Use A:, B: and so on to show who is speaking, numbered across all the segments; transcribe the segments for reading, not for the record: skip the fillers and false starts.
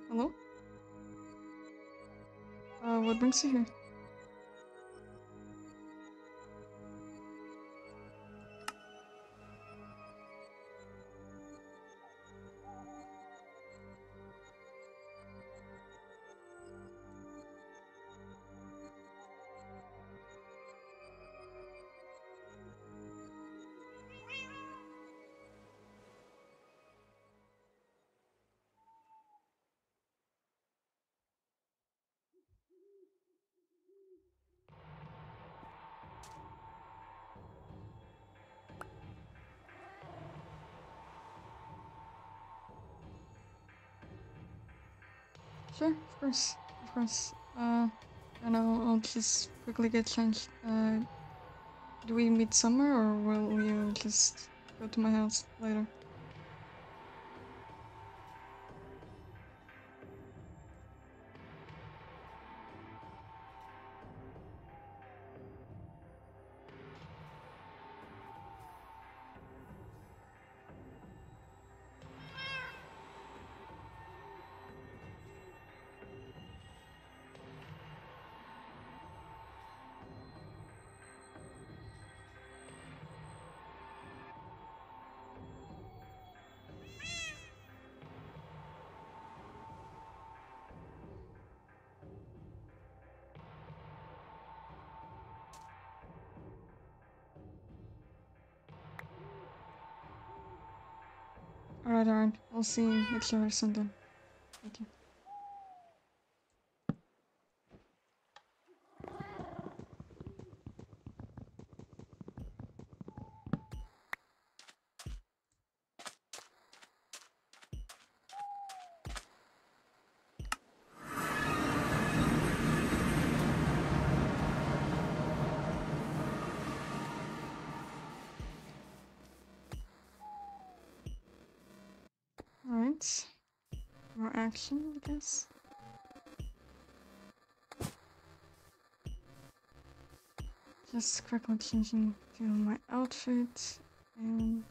A: Hello? What brings you here? Sure, of course. Of course. And I'll just quickly get changed. Do we meet somewhere or will you just go to my house later? Alright. I'll see you at your Sunday. Thank you. Alright. More action, I guess. Just quickly changing to my outfit and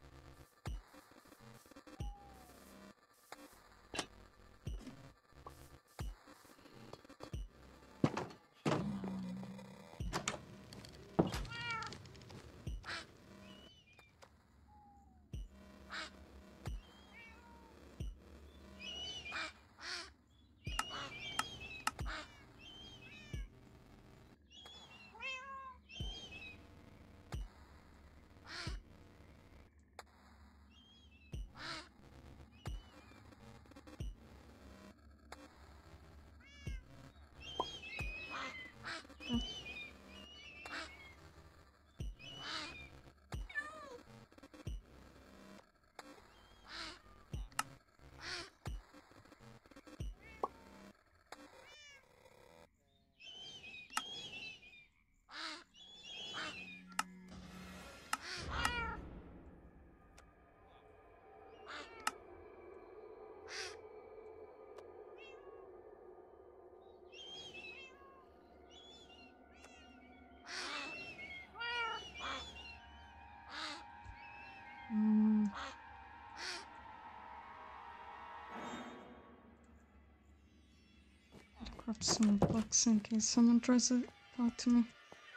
A: grab some books in case someone tries to talk to me.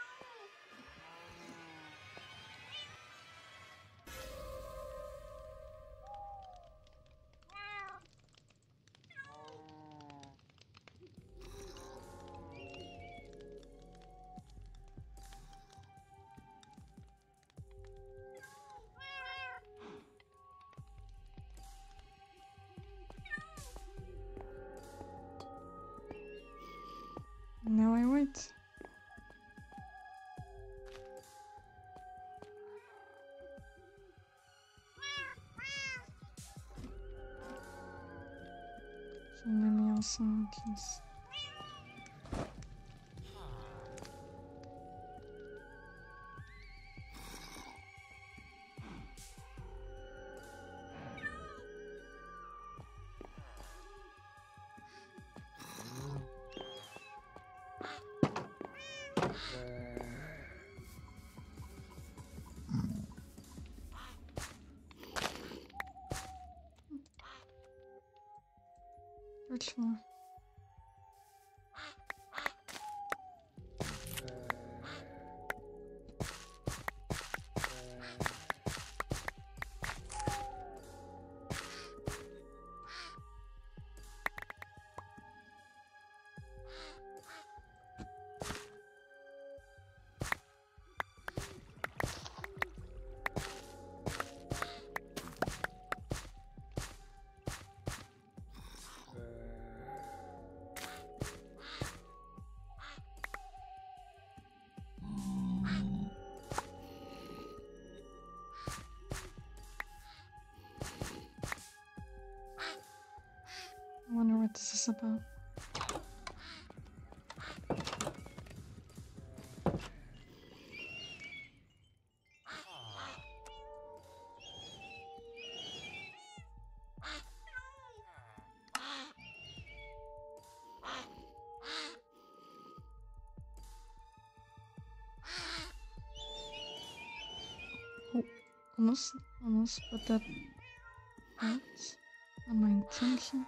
A: Now I wait. So maybe also just third floor. I wonder what this is about. Oh, almost put that out on my intention.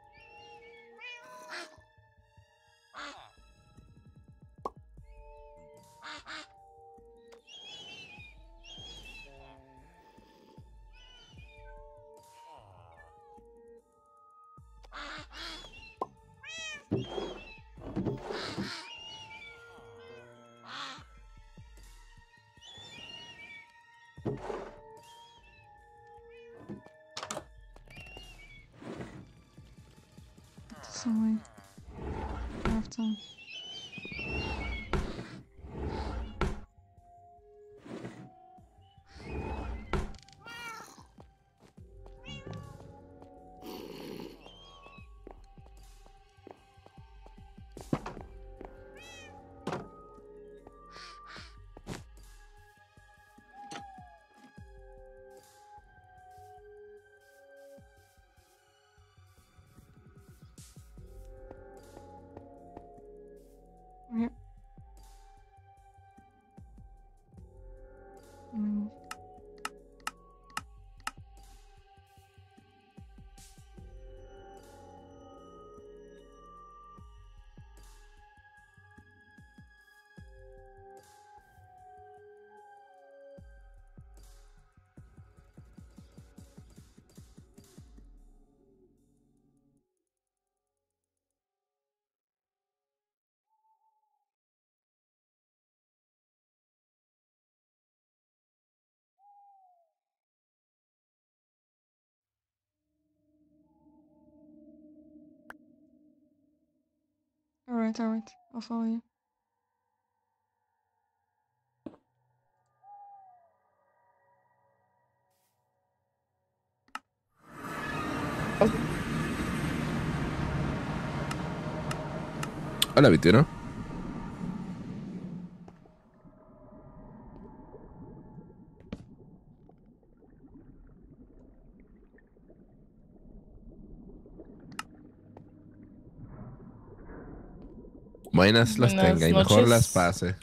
A: Some way. I have time. Yep. Alright, I'll follow you.
B: Hola, 21. Buenas las
C: Buenas
B: tenga y mejor
C: noches.
B: las pase.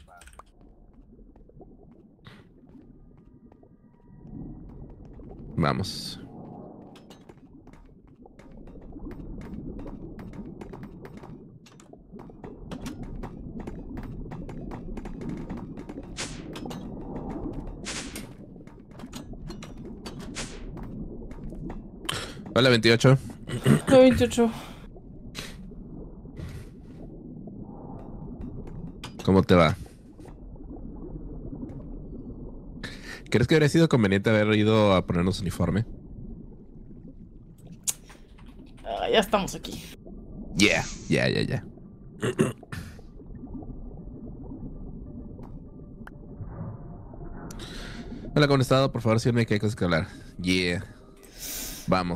B: Vamos. Hola, 28.
C: Hola, 28.
B: ¿Cómo te va? ¿Crees que habría sido conveniente haber ido a ponernos uniforme?
C: Ya estamos aquí.
B: Ya. Hola, ¿cómo han estado? Por favor, síganme que hay cosas que hablar. Yeah. Vamos.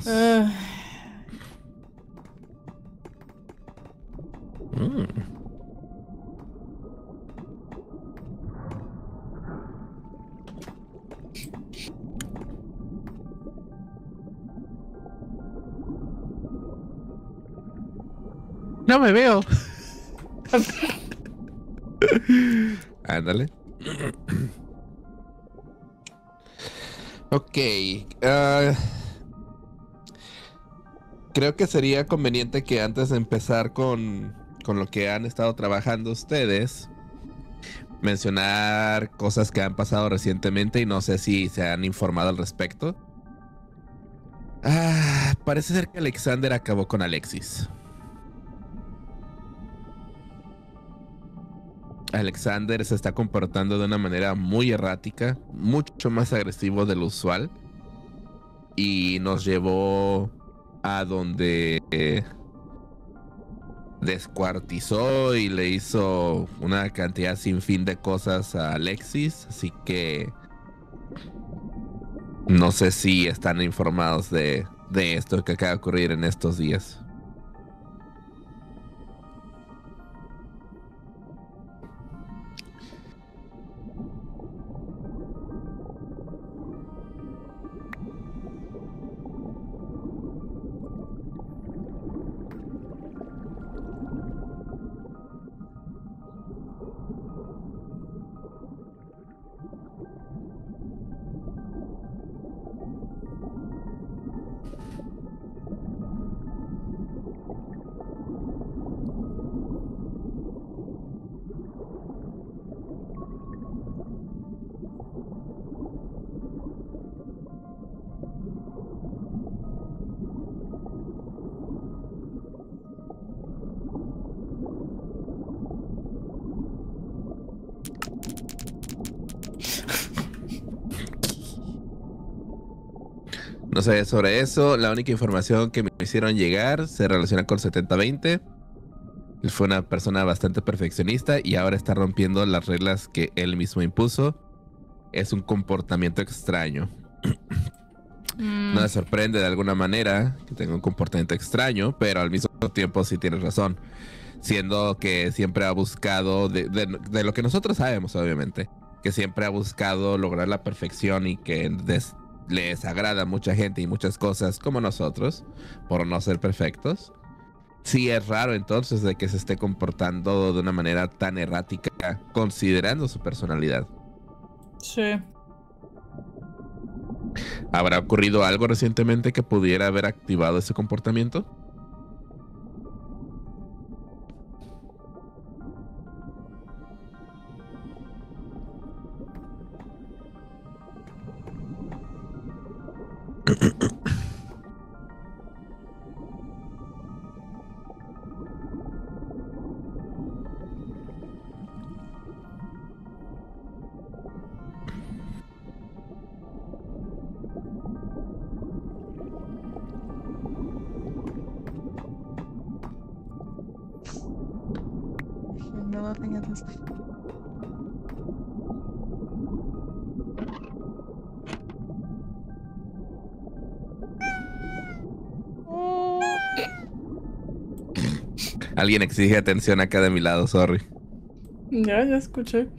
B: No me veo. Ándale. Ok. creo que sería conveniente que antes de empezar con lo que han estado trabajando ustedes, mencionar cosas que han pasado recientemente y no sé si se han informado al respecto. Parece ser que Alexander acabó con Alexis. Alexander se está comportando de una manera muy errática, mucho más agresivo de lo usual, y nos llevó a donde descuartizó y le hizo una cantidad sin fin de cosas a Alexis, así que no sé si están informados de esto que acaba de ocurrir en estos días. No sé sobre eso. La única información que me hicieron llegar se relaciona con 70-20. Él fue una persona bastante perfeccionista y ahora está rompiendo las reglas que él mismo impuso. Es un comportamiento extraño. No me sorprende de alguna manera que tenga un comportamiento extraño, pero al mismo tiempo sí tienes razón. Siendo que siempre ha buscado, de lo que nosotros sabemos obviamente, que siempre ha buscado lograr la perfección y que les agrada a mucha gente y muchas cosas como nosotros, por no ser perfectos. Sí es raro entonces de que se esté comportando de una manera tan errática considerando su personalidad.
C: Sí.
B: ¿Habrá ocurrido algo recientemente que pudiera haber activado ese comportamiento?
A: I'm laughing at this.
B: Alguien exige atención acá de mi lado, sorry.
C: Ya escuché.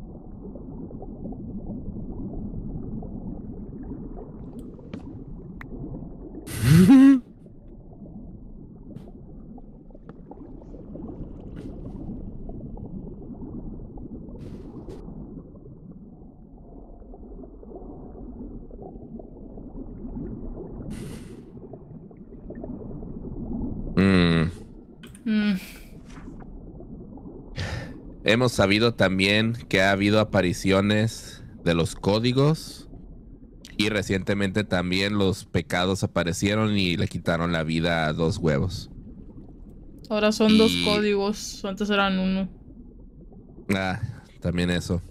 B: Hemos sabido también que ha habido apariciones de los códigos y recientemente también los pecados aparecieron y le quitaron la vida a 2 huevos.
C: Ahora son 2 códigos. Antes eran 1.
B: También eso.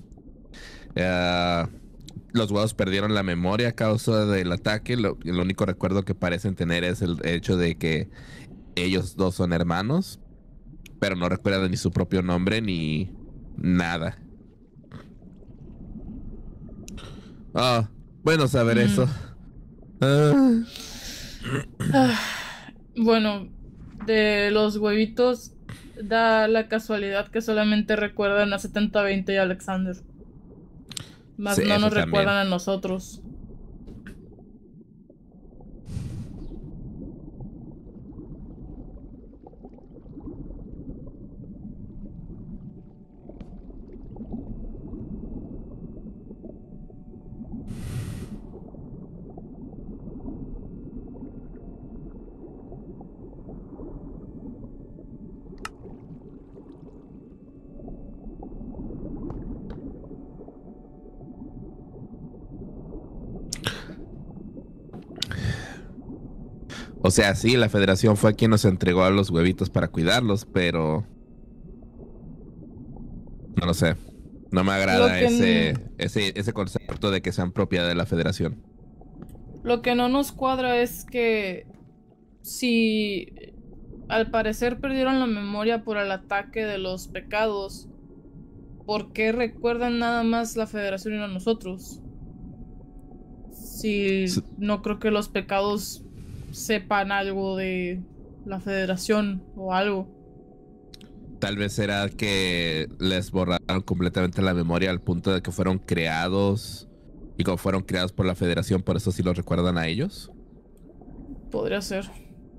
B: Los huevos perdieron la memoria a causa del ataque. El único recuerdo que parecen tener es el hecho de que ellos 2 son hermanos, pero no recuerdan ni su propio nombre ni nada. Bueno saber eso.
C: Bueno, de los huevitos da la casualidad que solamente recuerdan a 70-20 y a Alexander. Más
B: Sí,
C: no nos
B: eso
C: recuerdan
B: también.
C: a nosotros.
B: O sea, sí, la Federación fue quien nos entregó a los huevitos para cuidarlos, pero no lo sé. No me
C: Lo
B: agrada
C: que,
B: ese concepto de que sean propiedad de la Federación.
C: lo que no nos cuadra es que si al parecer perdieron la memoria por el ataque de los pecados, ¿por qué recuerdan nada más la Federación y no nosotros? Si no creo que los pecados sepan algo de la Federación o algo.
B: Tal vez será que les borraron completamente la memoria al punto de que fueron creados y como fueron creados por la Federación, por eso sí los recuerdan a ellos.
C: Podría ser.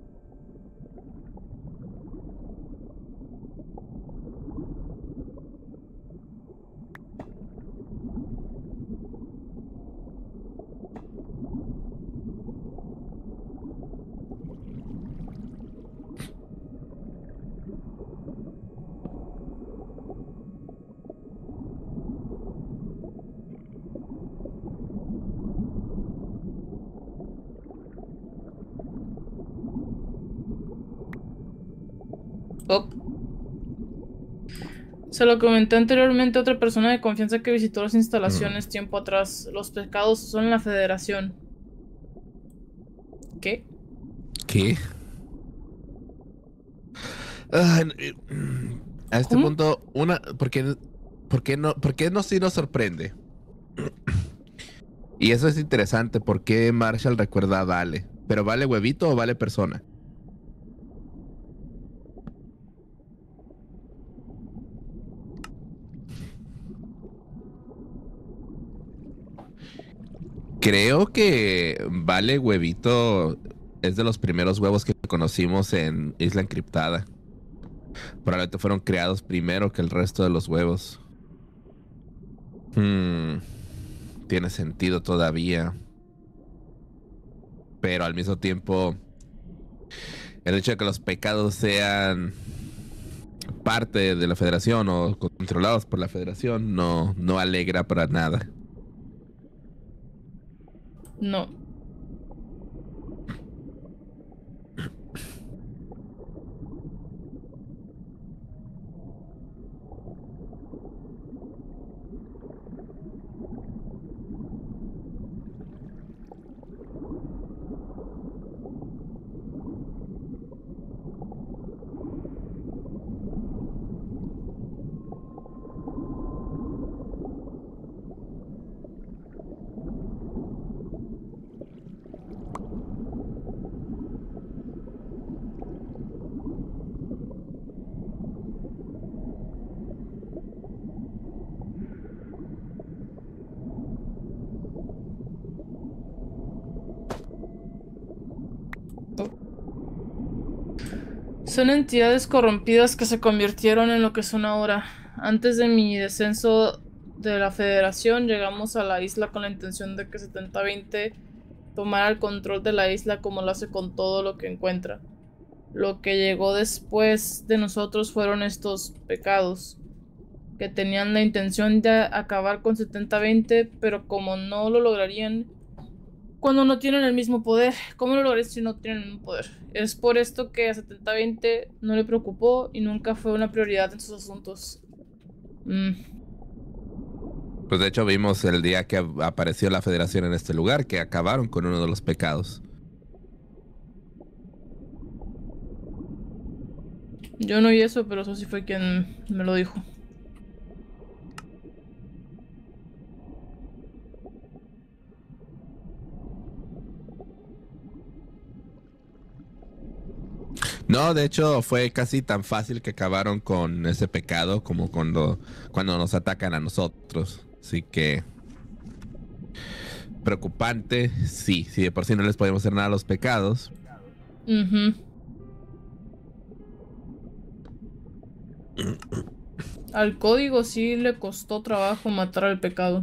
C: Oh. Se lo comenté anteriormente a otra persona de confianza que visitó las instalaciones tiempo atrás. Los pecados son la Federación. ¿Qué?
B: ¿Qué? Ah, a este
C: ¿Cómo?
B: punto, ¿por qué no sí nos sorprende? Y eso es interesante, ¿por qué Marshall recuerda a Vale? ¿Pero Vale huevito o Vale persona? Creo que Vale huevito es de los primeros huevos que conocimos en Isla Encriptada. Probablemente fueron creados primero que el resto de los huevos. Tiene sentido todavía. Pero al mismo tiempo, el hecho de que los pecados sean parte de la Federación o controlados por la Federación no alegra para nada.
C: No. Son entidades corrompidas que se convirtieron en lo que son ahora. Antes de mi descenso de la Federación, llegamos a la isla con la intención de que 7020 tomara el control de la isla como lo hace con todo lo que encuentra. Lo que llegó después de nosotros fueron estos pecados, que tenían la intención de acabar con 7020, pero como no lo lograrían cuando no tienen el mismo poder. ¿Cómo lo logré si no tienen el mismo poder? Es por esto que a 7020 no le preocupó y nunca fue una prioridad en sus asuntos.
B: Pues de hecho vimos el día que apareció la Federación en este lugar, que acabaron con uno de los pecados.
C: Yo no oí eso, pero eso sí fue quien me lo dijo.
B: No, de hecho fue casi tan fácil que acabaron con ese pecado como cuando nos atacan a nosotros. Así que preocupante, sí. Si de por sí no les podemos hacer nada a los pecados.
C: Al código sí le costó trabajo matar al pecado.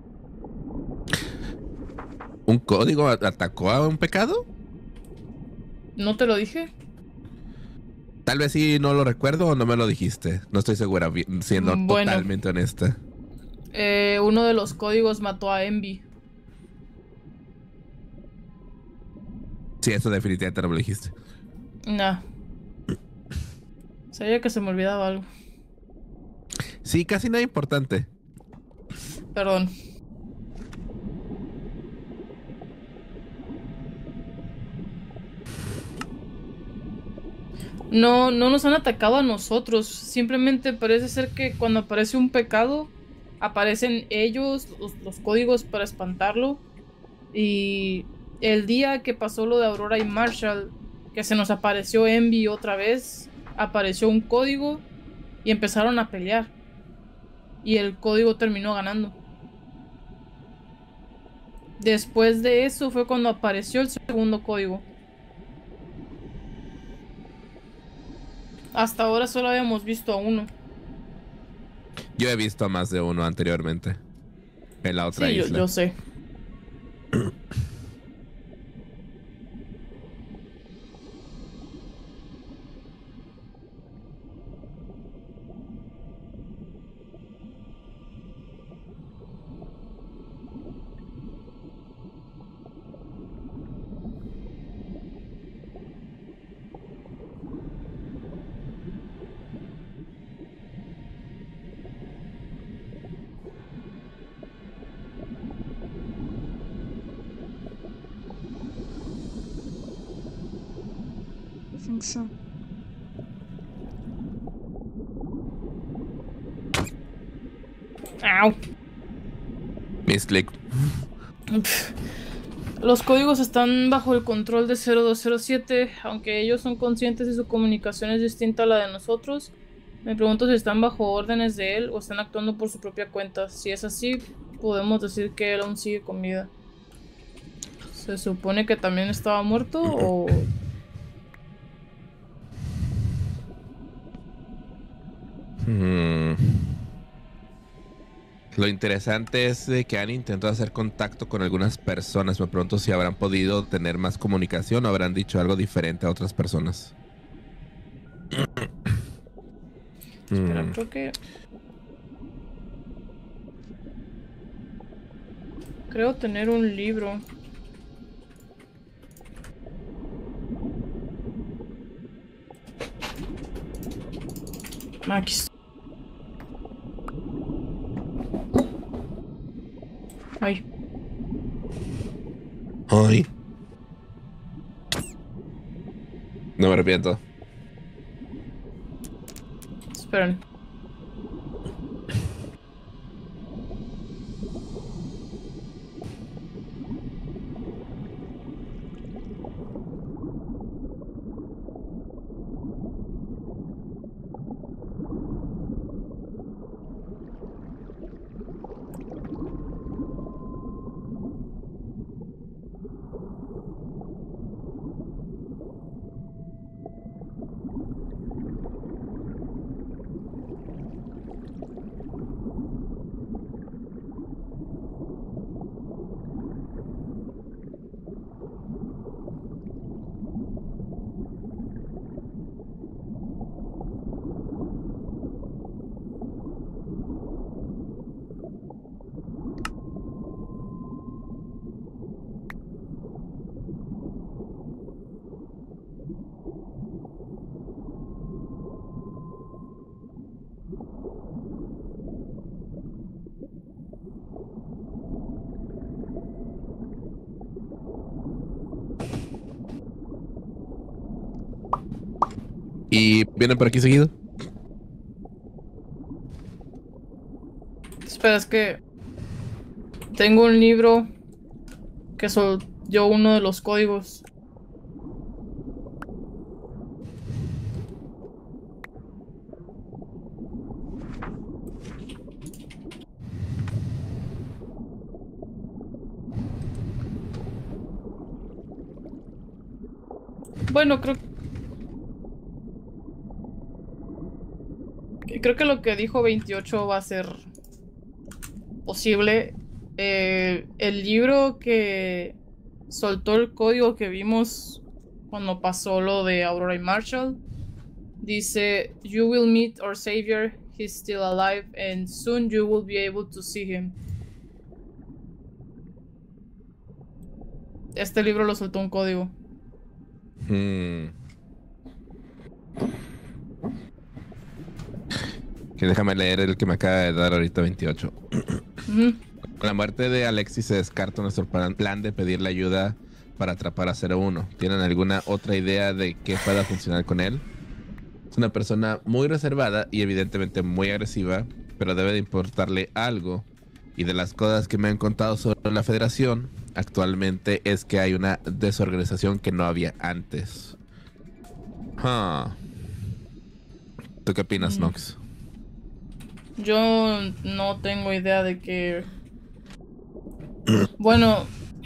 B: ¿Un código atacó a un pecado?
C: ¿No te lo dije?
B: Tal vez sí, no lo recuerdo o no me lo dijiste. No estoy segura, siendo totalmente honesta.
C: Uno de los códigos mató a Envy.
B: Sí, eso definitivamente no me lo dijiste.
C: Nah. Sabía que se me olvidaba algo.
B: Sí, casi nada importante.
C: Perdón. No, no nos han atacado a nosotros. Simplemente parece ser que cuando aparece un pecado, aparecen ellos, los códigos para espantarlo. Y el día que pasó lo de Aurora y Marshall, que se nos apareció Envy otra vez, apareció un código y empezaron a pelear. Y el código terminó ganando. Después de eso fue cuando apareció el segundo código. Hasta ahora solo habíamos visto a uno.
B: Yo he visto a más de uno anteriormente. En la otra
C: Sí,
B: isla.
C: yo sé.
A: I think so.
C: ¡Au!
B: Misclick.
C: Los códigos están bajo el control de 0207, aunque ellos son conscientes y su comunicación es distinta a la de nosotros. Me pregunto si están bajo órdenes de él o están actuando por su propia cuenta. Si es así, podemos decir que él aún sigue con vida. ¿Se supone que también estaba muerto o...?
B: Lo interesante es de que han intentado hacer contacto con algunas personas. Me pregunto si habrán podido tener más comunicación o habrán dicho algo diferente a otras personas.
C: Espera, creo que... Creo tener un libro. Aquí está. Ay.
B: Ay. No me arrepiento.
C: Esperen.
B: ¿Y vienen por aquí seguido?
C: Espera, es que... Tengo un libro que yo uno de los códigos. Bueno, creo que lo que dijo 28 va a ser posible. El libro que soltó el código que vimos cuando pasó lo de Aurora y Marshall dice: "You will meet our savior, he's still alive, and soon you will be able to see him." Este libro lo soltó un código.
B: Hmm. Que déjame leer el que me acaba de dar ahorita 28.
C: Ujú.
B: Con la muerte de Alexis se descarta nuestro plan de pedirle ayuda para atrapar a 01. ¿Tienen alguna otra idea de qué pueda funcionar con él? Es una persona muy reservada y evidentemente muy agresiva, pero debe de importarle algo. Y de las cosas que me han contado sobre la Federación, actualmente es que hay una desorganización que no había antes. Huh. ¿Tú qué opinas, Nox?
C: Yo no tengo idea de que... Bueno,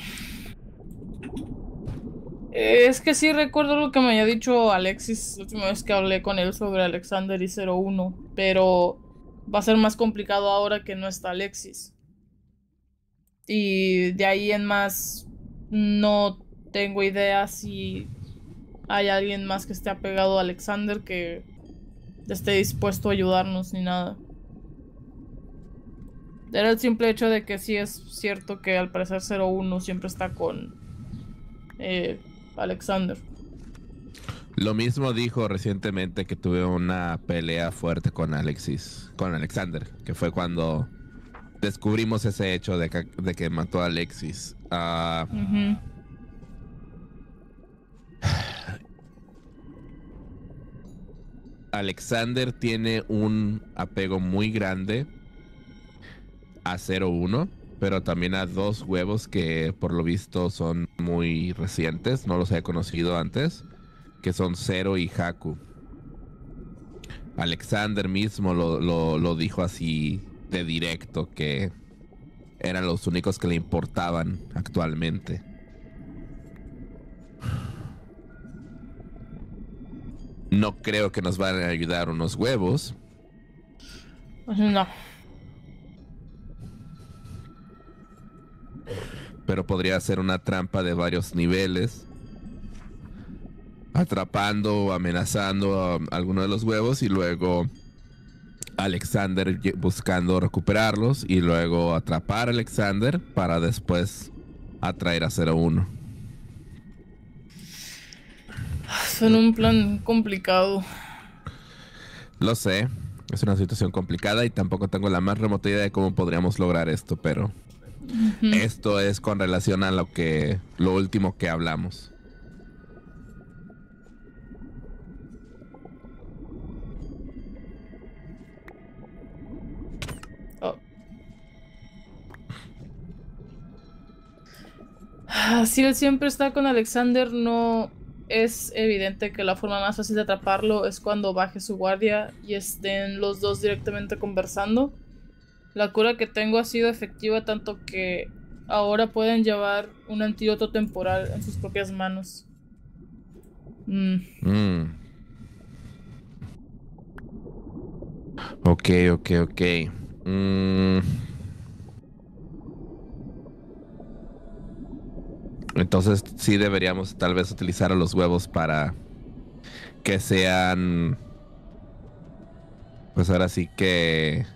C: es que sí recuerdo lo que me había dicho Alexis la última vez que hablé con él sobre Alexander y 01, pero va a ser más complicado ahora que no está Alexis. Y de ahí en más no tengo idea si hay alguien más que esté apegado a Alexander que esté dispuesto a ayudarnos ni nada. Era el simple hecho de que sí es cierto que al parecer 01 siempre está con Alexander.
B: Lo mismo dijo recientemente que tuve una pelea fuerte con Alexander, que fue cuando descubrimos ese hecho de que mató a Alexis.
C: Ujú.
B: Alexander tiene un apego muy grande a 01, pero también a dos huevos que por lo visto son muy recientes, no los he conocido antes, que son Zero y Haku. Alexander mismo lo dijo así de directo, que eran los únicos que le importaban actualmente. No creo que nos van a ayudar unos huevos.
C: No.
B: Pero podría ser una trampa de varios niveles, atrapando o amenazando a alguno de los huevos y luego Alexander buscando recuperarlos y luego atrapar a Alexander para después atraer a 01.
C: Son un plan complicado.
B: Lo sé, es una situación complicada y tampoco tengo la más remota idea de cómo podríamos lograr esto, pero esto es con relación a lo último que hablamos.
C: Oh. Si él siempre está con Alexander, no es evidente que la forma más fácil de atraparlo es cuando baje su guardia y estén los dos directamente conversando. La cura que tengo ha sido efectiva tanto que ahora pueden llevar un antídoto temporal en sus propias manos.
B: Ok. Entonces sí deberíamos tal vez utilizar a los huevos para que sean, pues ahora sí que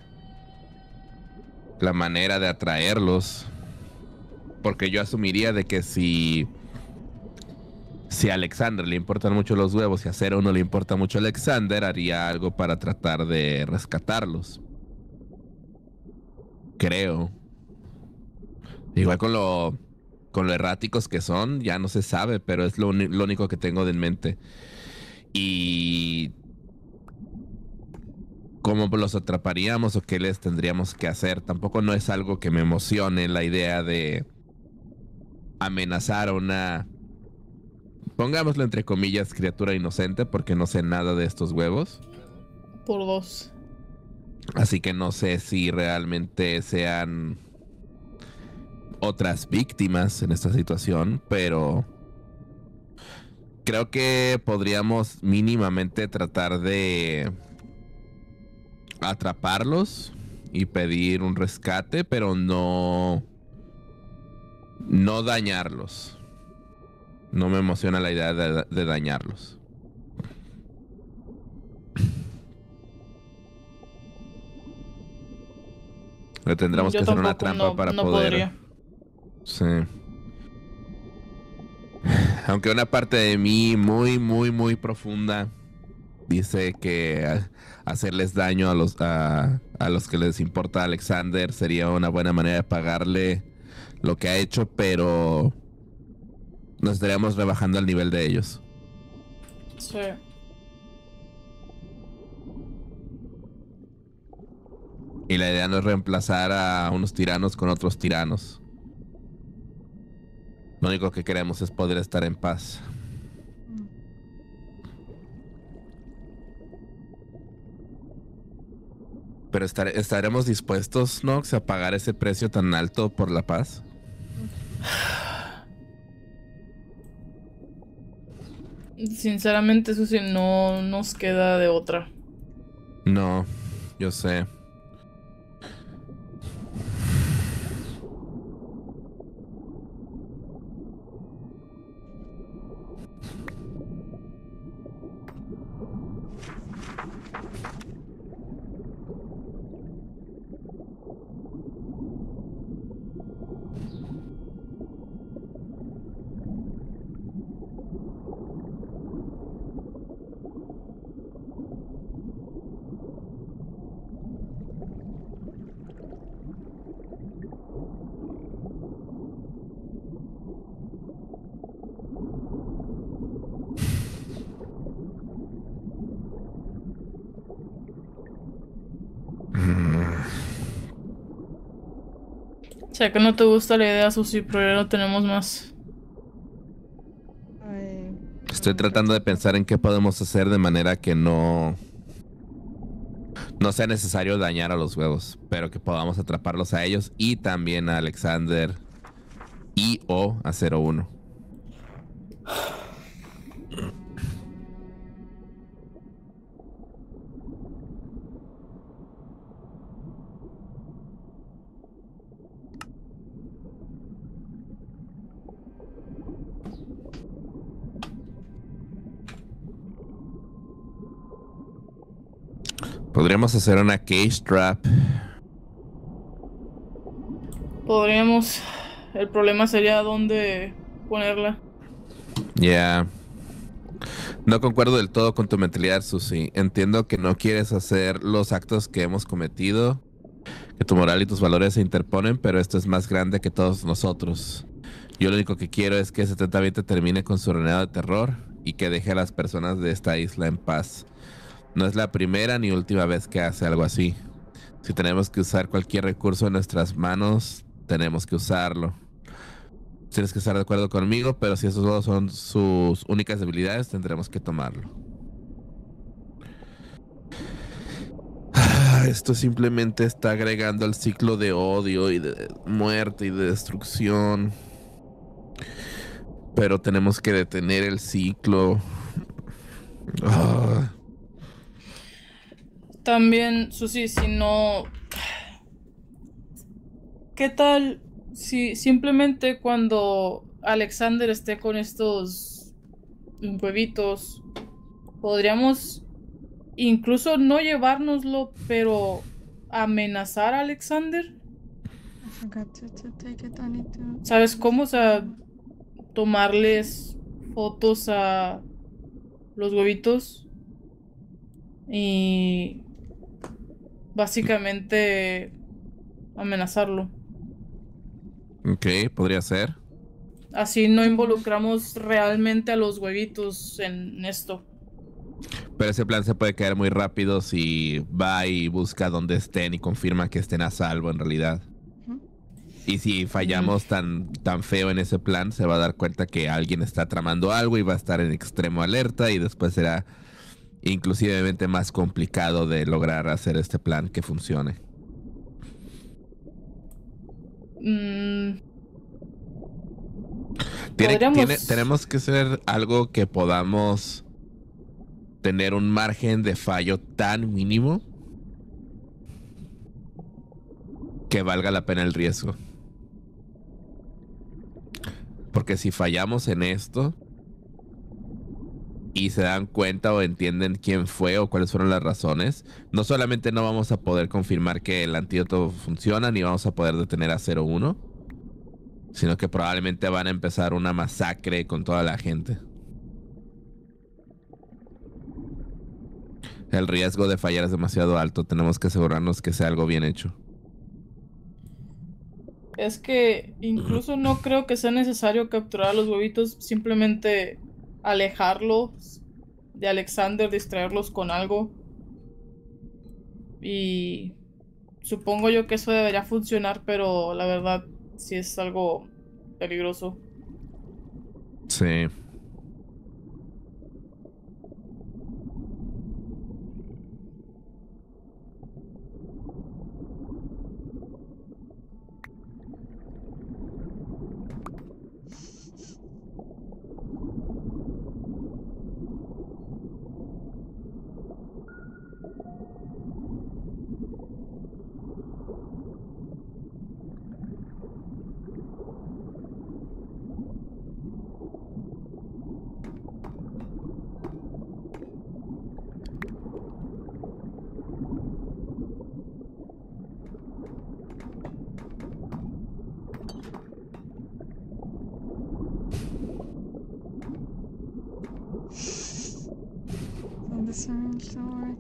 B: la manera de atraerlos. Porque yo asumiría de que si a Alexander le importan mucho los huevos y a 01 le importa mucho Alexander, haría algo para tratar de rescatarlos. Creo. Igual con lo erráticos que son, ya no se sabe, pero es lo único que tengo en mente. Y cómo los atraparíamos o qué les tendríamos que hacer. Tampoco no es algo que me emocione la idea de amenazar a una, pongámoslo entre comillas, criatura inocente, porque no sé nada de estos huevos.
C: Por dos.
B: Así que no sé si realmente sean otras víctimas en esta situación, pero creo que podríamos mínimamente tratar de atraparlos y pedir un rescate, pero no dañarlos. No me emociona la idea de dañarlos. Le tendremos que hacer una trampa para
C: no
B: poder.
C: Podría.
B: Sí. Aunque una parte de mí muy, muy, muy profunda dice que hacerles daño a los que les importa Alexander sería una buena manera de pagarle lo que ha hecho, pero nos estaríamos rebajando al nivel de ellos.
C: Sí.
B: Y la idea no es reemplazar a unos tiranos con otros tiranos. Lo único que queremos es poder estar en paz. Pero estaremos dispuestos, Nox, a pagar ese precio tan alto por la paz.
C: Sinceramente, eso sí, no nos queda de otra.
B: No, yo sé.
C: O sea, que no te gusta la idea, Susi, pero ya no tenemos más.
B: Estoy tratando de pensar en qué podemos hacer de manera que no sea necesario dañar a los huevos, pero que podamos atraparlos a ellos y también a Alexander y o a 01. Podríamos hacer una cage trap.
C: Podríamos. El problema sería dónde ponerla.
B: Ya. No concuerdo del todo con tu mentalidad, Susi. Entiendo que no quieres hacer los actos que hemos cometido, que tu moral y tus valores se interponen, pero esto es más grande que todos nosotros. Yo lo único que quiero es que 70-20 termine con su reinado de terror y que deje a las personas de esta isla en paz. No es la primera ni última vez que hace algo así. Si tenemos que usar cualquier recurso en nuestras manos, tenemos que usarlo. Tienes que estar de acuerdo conmigo, pero si esos dos son sus únicas debilidades, tendremos que tomarlo. Esto simplemente está agregando al ciclo de odio y de muerte y de destrucción. Pero tenemos que detener el ciclo.
C: También, Susi, si no... ¿Qué tal si simplemente cuando Alexander esté con estos huevitos, podríamos incluso no llevárnoslo, pero amenazar a Alexander? ¿Sabes cómo? O sea, tomarles fotos a los huevitos y básicamente amenazarlo.
B: Ok, podría ser.
C: Así no involucramos realmente a los huevitos en esto.
B: Pero ese plan se puede caer muy rápido si va y busca dónde estén y confirma que estén a salvo en realidad. Y si fallamos tan feo en ese plan, se va a dar cuenta que alguien está tramando algo y va a estar en extremo alerta y después será inclusivemente más complicado de lograr hacer este plan que funcione. Tenemos que hacer algo que podamos tener un margen de fallo tan mínimo que valga la pena el riesgo. Porque si fallamos en esto y se dan cuenta o entienden quién fue o cuáles fueron las razones, no solamente no vamos a poder confirmar que el antídoto funciona, ni vamos a poder detener a 01, sino que probablemente van a empezar una masacre con toda la gente. El riesgo de fallar es demasiado alto. Tenemos que asegurarnos que sea algo bien hecho.
C: Es que incluso no creo que sea necesario capturar a los huevitos, simplemente alejarlos de Alexander, distraerlos con algo. Y supongo yo que eso debería funcionar, pero la verdad sí es algo peligroso.
B: Sí.
A: On the syringe, don't worry.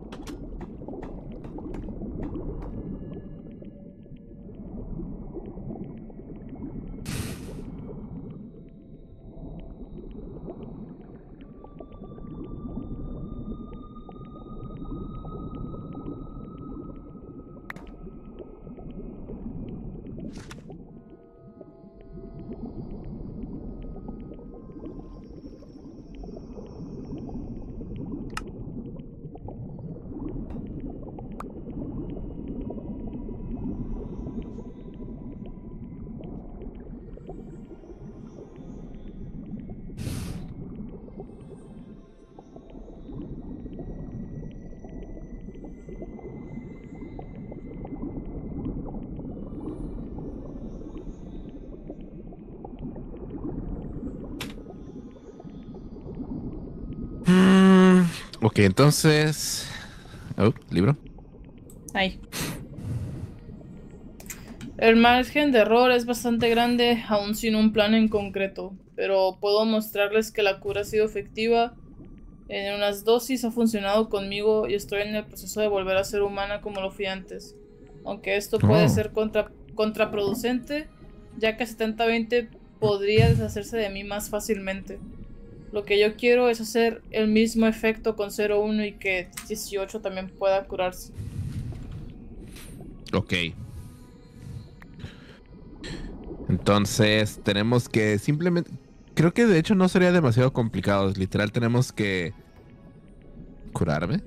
B: Ok, entonces... Oh, libro.
C: Ahí. El margen de error es bastante grande, aún sin un plan en concreto, pero puedo mostrarles que la cura ha sido efectiva. En unas dosis ha funcionado conmigo y estoy en el proceso de volver a ser humana como lo fui antes. Aunque esto puede ser contraproducente, ya que 70-20 podría deshacerse de mí más fácilmente. Lo que yo quiero es hacer el mismo efecto con 01 y que 18 también pueda curarse.
B: Ok. Entonces tenemos que simplemente... Creo que de hecho no sería demasiado complicado. Literal tenemos que... ¿Curarme?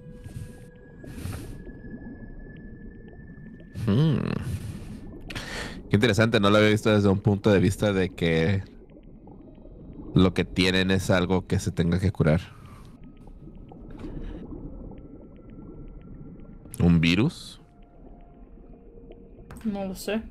B: Qué interesante, no lo había visto desde un punto de vista de que lo que tienen es algo que se tenga que curar. ¿Un virus?
C: No lo sé.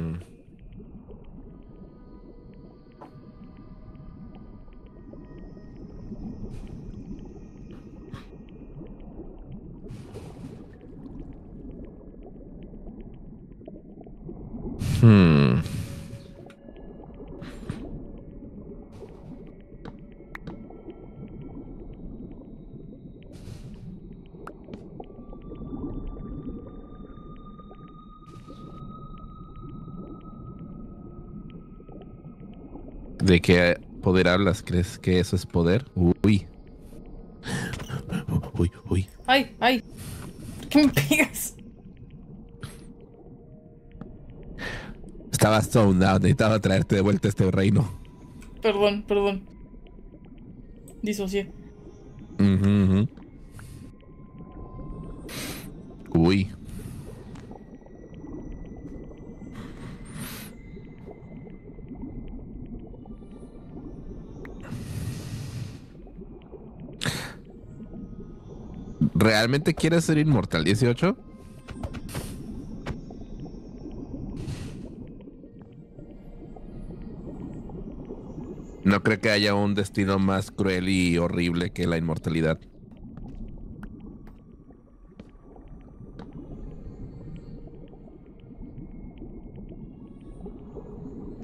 B: ¿De qué poder hablas? ¿Crees que eso es poder? Uy. Uy, uy.
C: ¡Ay! ¡Ay! ¿Por qué me pegas?
B: Estaba zoned out. Necesitaba traerte de vuelta a este reino.
C: Perdón, perdón. Disocié.
B: Uy. ¿Realmente quieres ser inmortal 18? No creo que haya un destino más cruel y horrible que la inmortalidad.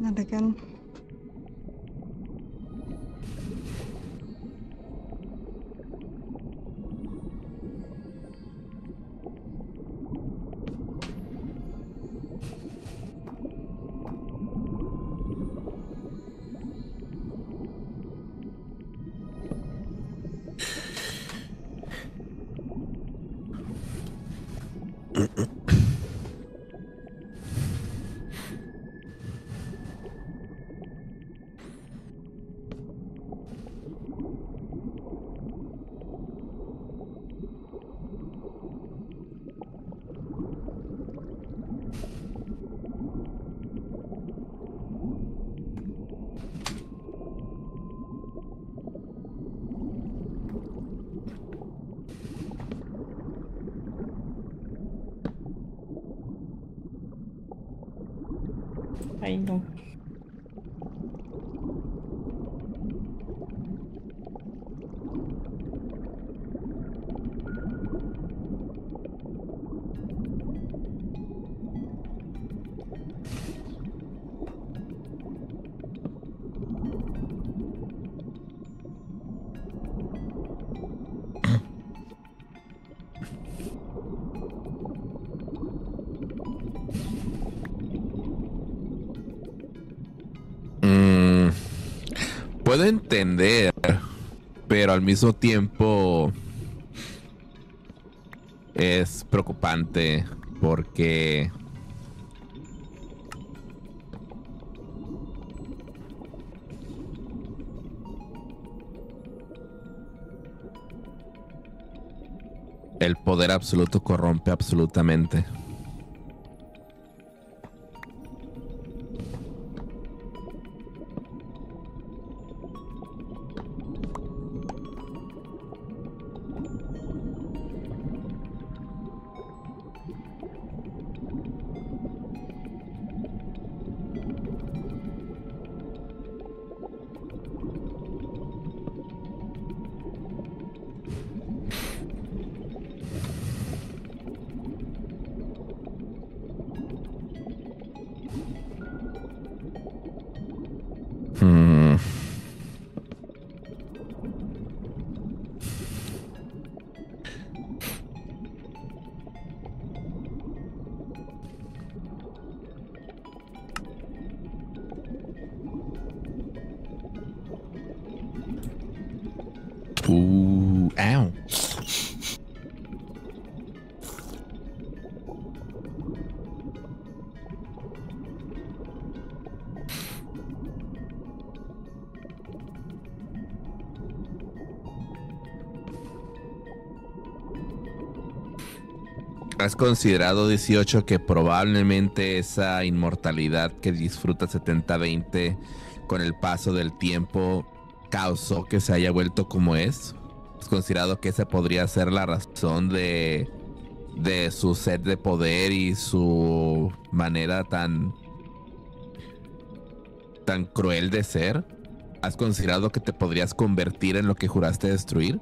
A: Not again.
C: Ay, no.
B: Puedo entender, pero al mismo tiempo es preocupante porque el poder absoluto corrompe absolutamente. Ow. ¿Has considerado, 18, que probablemente esa inmortalidad que disfruta 70-20 con el paso del tiempo causó que se haya vuelto como es? ¿Has considerado que esa podría ser la razón de su sed de poder y su manera tan cruel de ser? ¿Has considerado que te podrías convertir en lo que juraste destruir?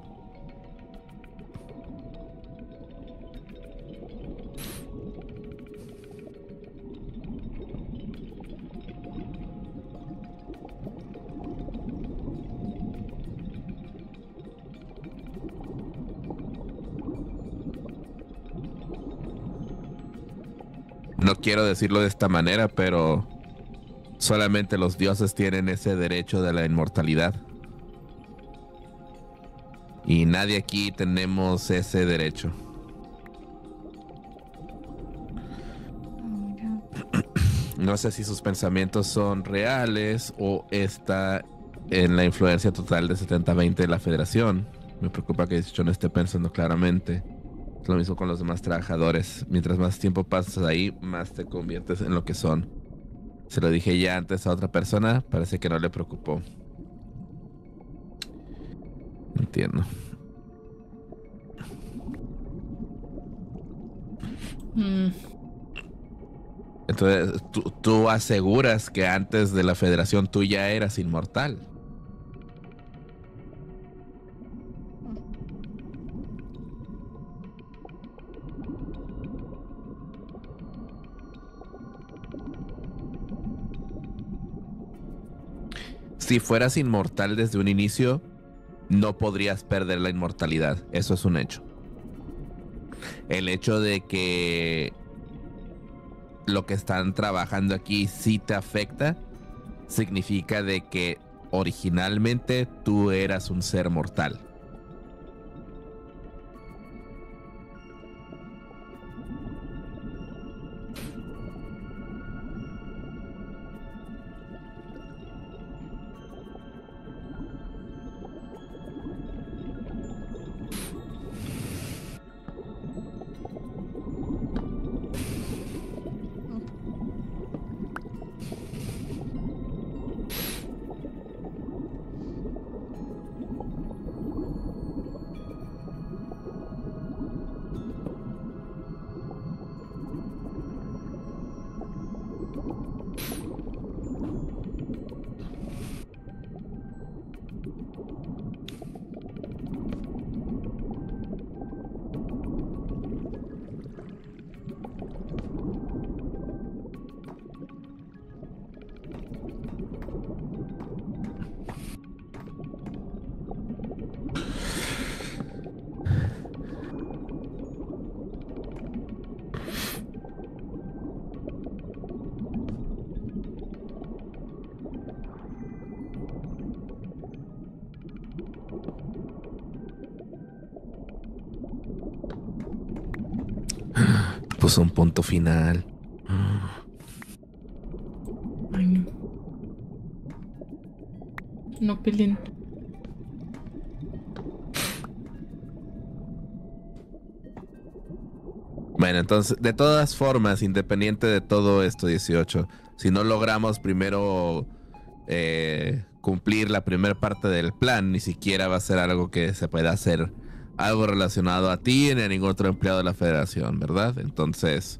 B: No quiero decirlo de esta manera, pero solamente los dioses tienen ese derecho de la inmortalidad. Y nadie aquí tenemos ese derecho. No sé si sus pensamientos son reales o está en la influencia total de 70-20 de la Federación. Me preocupa que 18 no esté pensando claramente. Es lo mismo con los demás trabajadores. Mientras más tiempo pasas ahí, más te conviertes en lo que son. Se lo dije ya antes a otra persona, parece que no le preocupó. Entiendo. Entonces, tú aseguras que antes de la Federación tú ya eras inmortal. Si fueras inmortal desde un inicio, no podrías perder la inmortalidad. Eso es un hecho. El hecho de que lo que están trabajando aquí sí te afecta, significa de que originalmente tú eras un ser mortal. Puso un punto final.
C: Ay, no. No, Pelín.
B: Bueno, entonces, de todas formas, independiente de todo esto, 18, si no logramos primero cumplir la primera parte del plan, ni siquiera va a ser algo que se pueda hacer algo relacionado a ti ni a ningún otro empleado de la federación, ¿verdad? Entonces,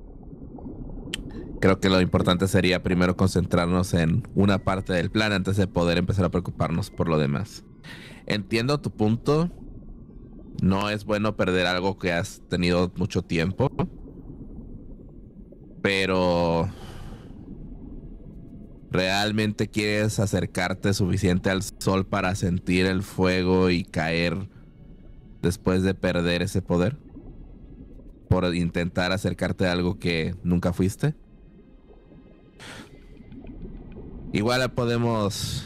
B: creo que lo importante sería primero concentrarnos en una parte del plan antes de poder empezar a preocuparnos por lo demás. Entiendo tu punto. No es bueno perder algo que has tenido mucho tiempo. Pero ¿realmente quieres acercarte suficiente al sol para sentir el fuego y caer después de perder ese poder? Por intentar acercarte a algo que nunca fuiste. Igual podemos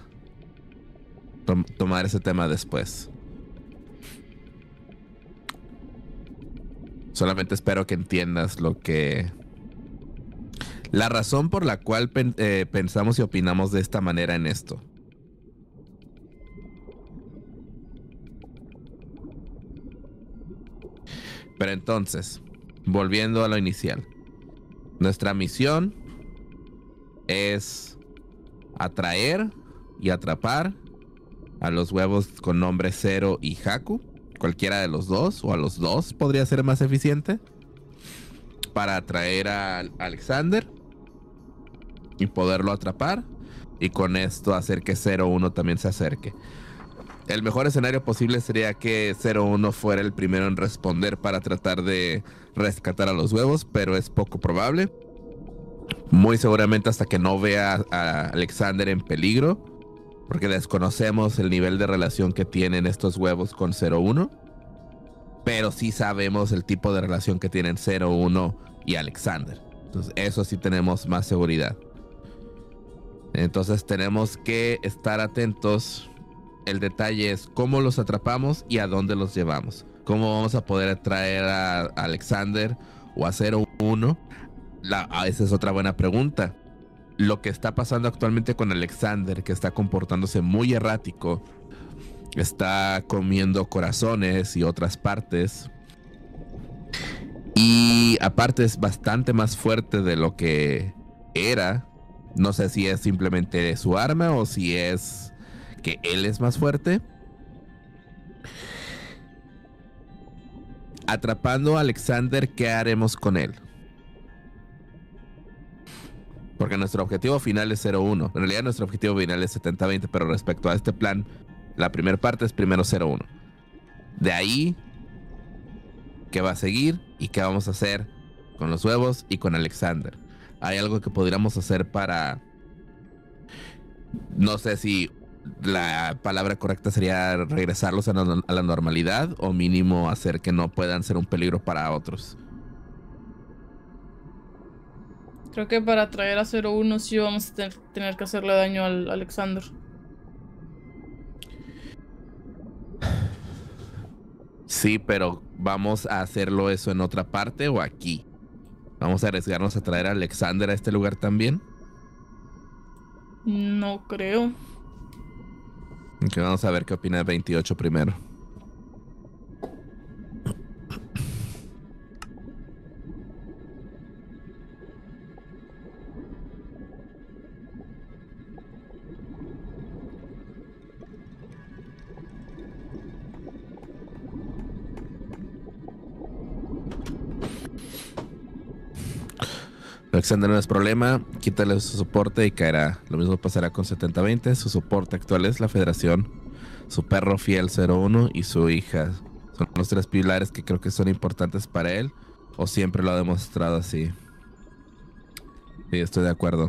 B: tomar ese tema después. Solamente espero que entiendas la razón por la cual pensamos y opinamos de esta manera en esto. Pero entonces, volviendo a lo inicial. Nuestra misión es atraer y atrapar a los huevos con nombre Zero y Haku. Cualquiera de los dos, o a los dos podría ser más eficiente, para atraer a Alexander y poderlo atrapar, y con esto hacer que 01 también se acerque. El mejor escenario posible sería que 01 fuera el primero en responder para tratar de rescatar a los huevos, pero es poco probable. Muy seguramente hasta que no vea a Alexander en peligro, porque desconocemos el nivel de relación que tienen estos huevos con 01. Pero sí sabemos el tipo de relación que tienen 01 y Alexander. Entonces eso sí tenemos más seguridad. Entonces tenemos que estar atentos. El detalle es cómo los atrapamos y a dónde los llevamos. Cómo vamos a poder atraer a Alexander o a 01. Esa es otra buena pregunta. Lo que está pasando actualmente con Alexander, que está comportándose muy errático, está comiendo corazones y otras partes, y aparte es bastante más fuerte de lo que era. No sé si es simplemente su arma o si es que él es más fuerte. Atrapando a Alexander, ¿qué haremos con él? Porque nuestro objetivo final es 01. En realidad nuestro objetivo final es 70-20, pero respecto a este plan, la primera parte es primero 01. De ahí, ¿qué va a seguir? ¿Y qué vamos a hacer con los huevos y con Alexander? ¿Hay algo que podríamos hacer para No sé si la palabra correcta sería regresarlos a la normalidad o mínimo hacer que no puedan ser un peligro para otros.
C: Creo que para traer a 01 sí vamos a tener que hacerle daño al Alexander.
B: Sí, pero ¿vamos a hacerlo eso en otra parte o aquí? ¿Vamos a arriesgarnos a traer a Alexander a este lugar también?
C: No creo.
B: Que vamos a ver qué opina el 28 primero. Alexander no es problema, quítale su soporte y caerá. Lo mismo pasará con 7020. Su soporte actual es la Federación, su perro fiel 01 y su hija. Son los tres pilares que creo que son importantes para él, o siempre lo ha demostrado así. Sí, estoy de acuerdo.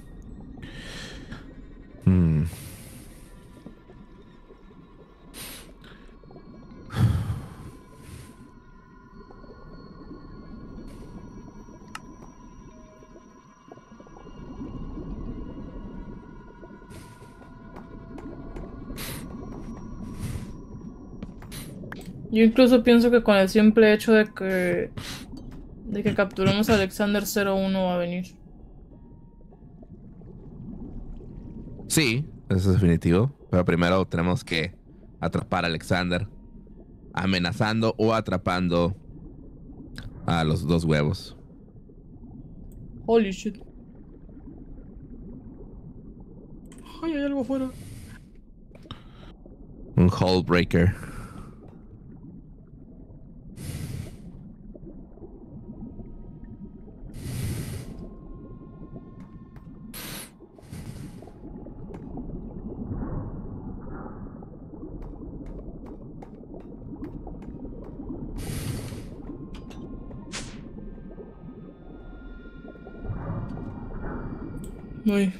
C: Yo incluso pienso que con el simple hecho de que capturemos a Alexander 01 va a venir.
B: Sí, eso es definitivo. Pero primero tenemos que atrapar a Alexander, amenazando o atrapando a los dos huevos.
C: Holy shit. Ay, hay algo afuera.
B: Un Hull Breaker.
C: Uy.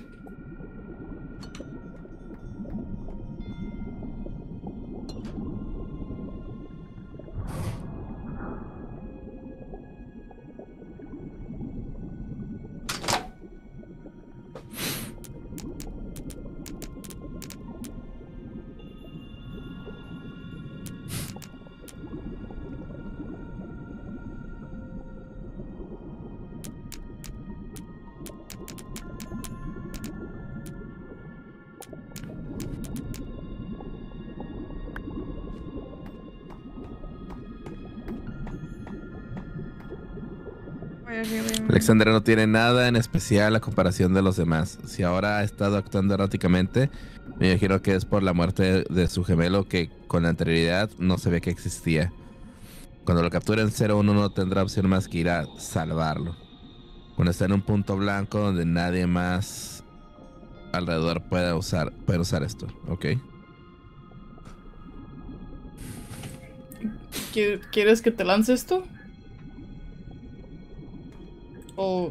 B: Alexander no tiene nada en especial a comparación de los demás. Si ahora ha estado actuando erráticamente, me imagino que es por la muerte de su gemelo que con anterioridad no se ve que existía. Cuando lo capturen 01 no tendrá opción más que ir a salvarlo. Cuando está en un punto blanco donde nadie más alrededor puede usar esto, ¿ok?
C: ¿Quieres que te lance esto? O...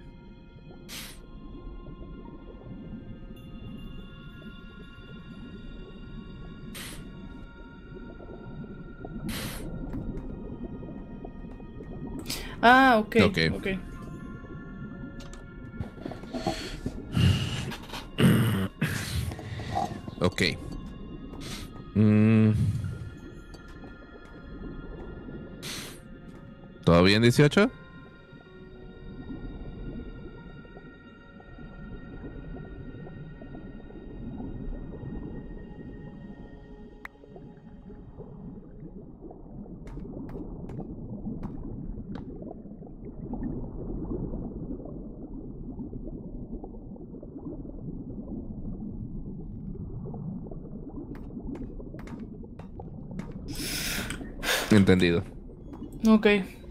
C: Ah, ok.
B: Ok. ¿Todo bien, 18? Entendido.
C: Ok.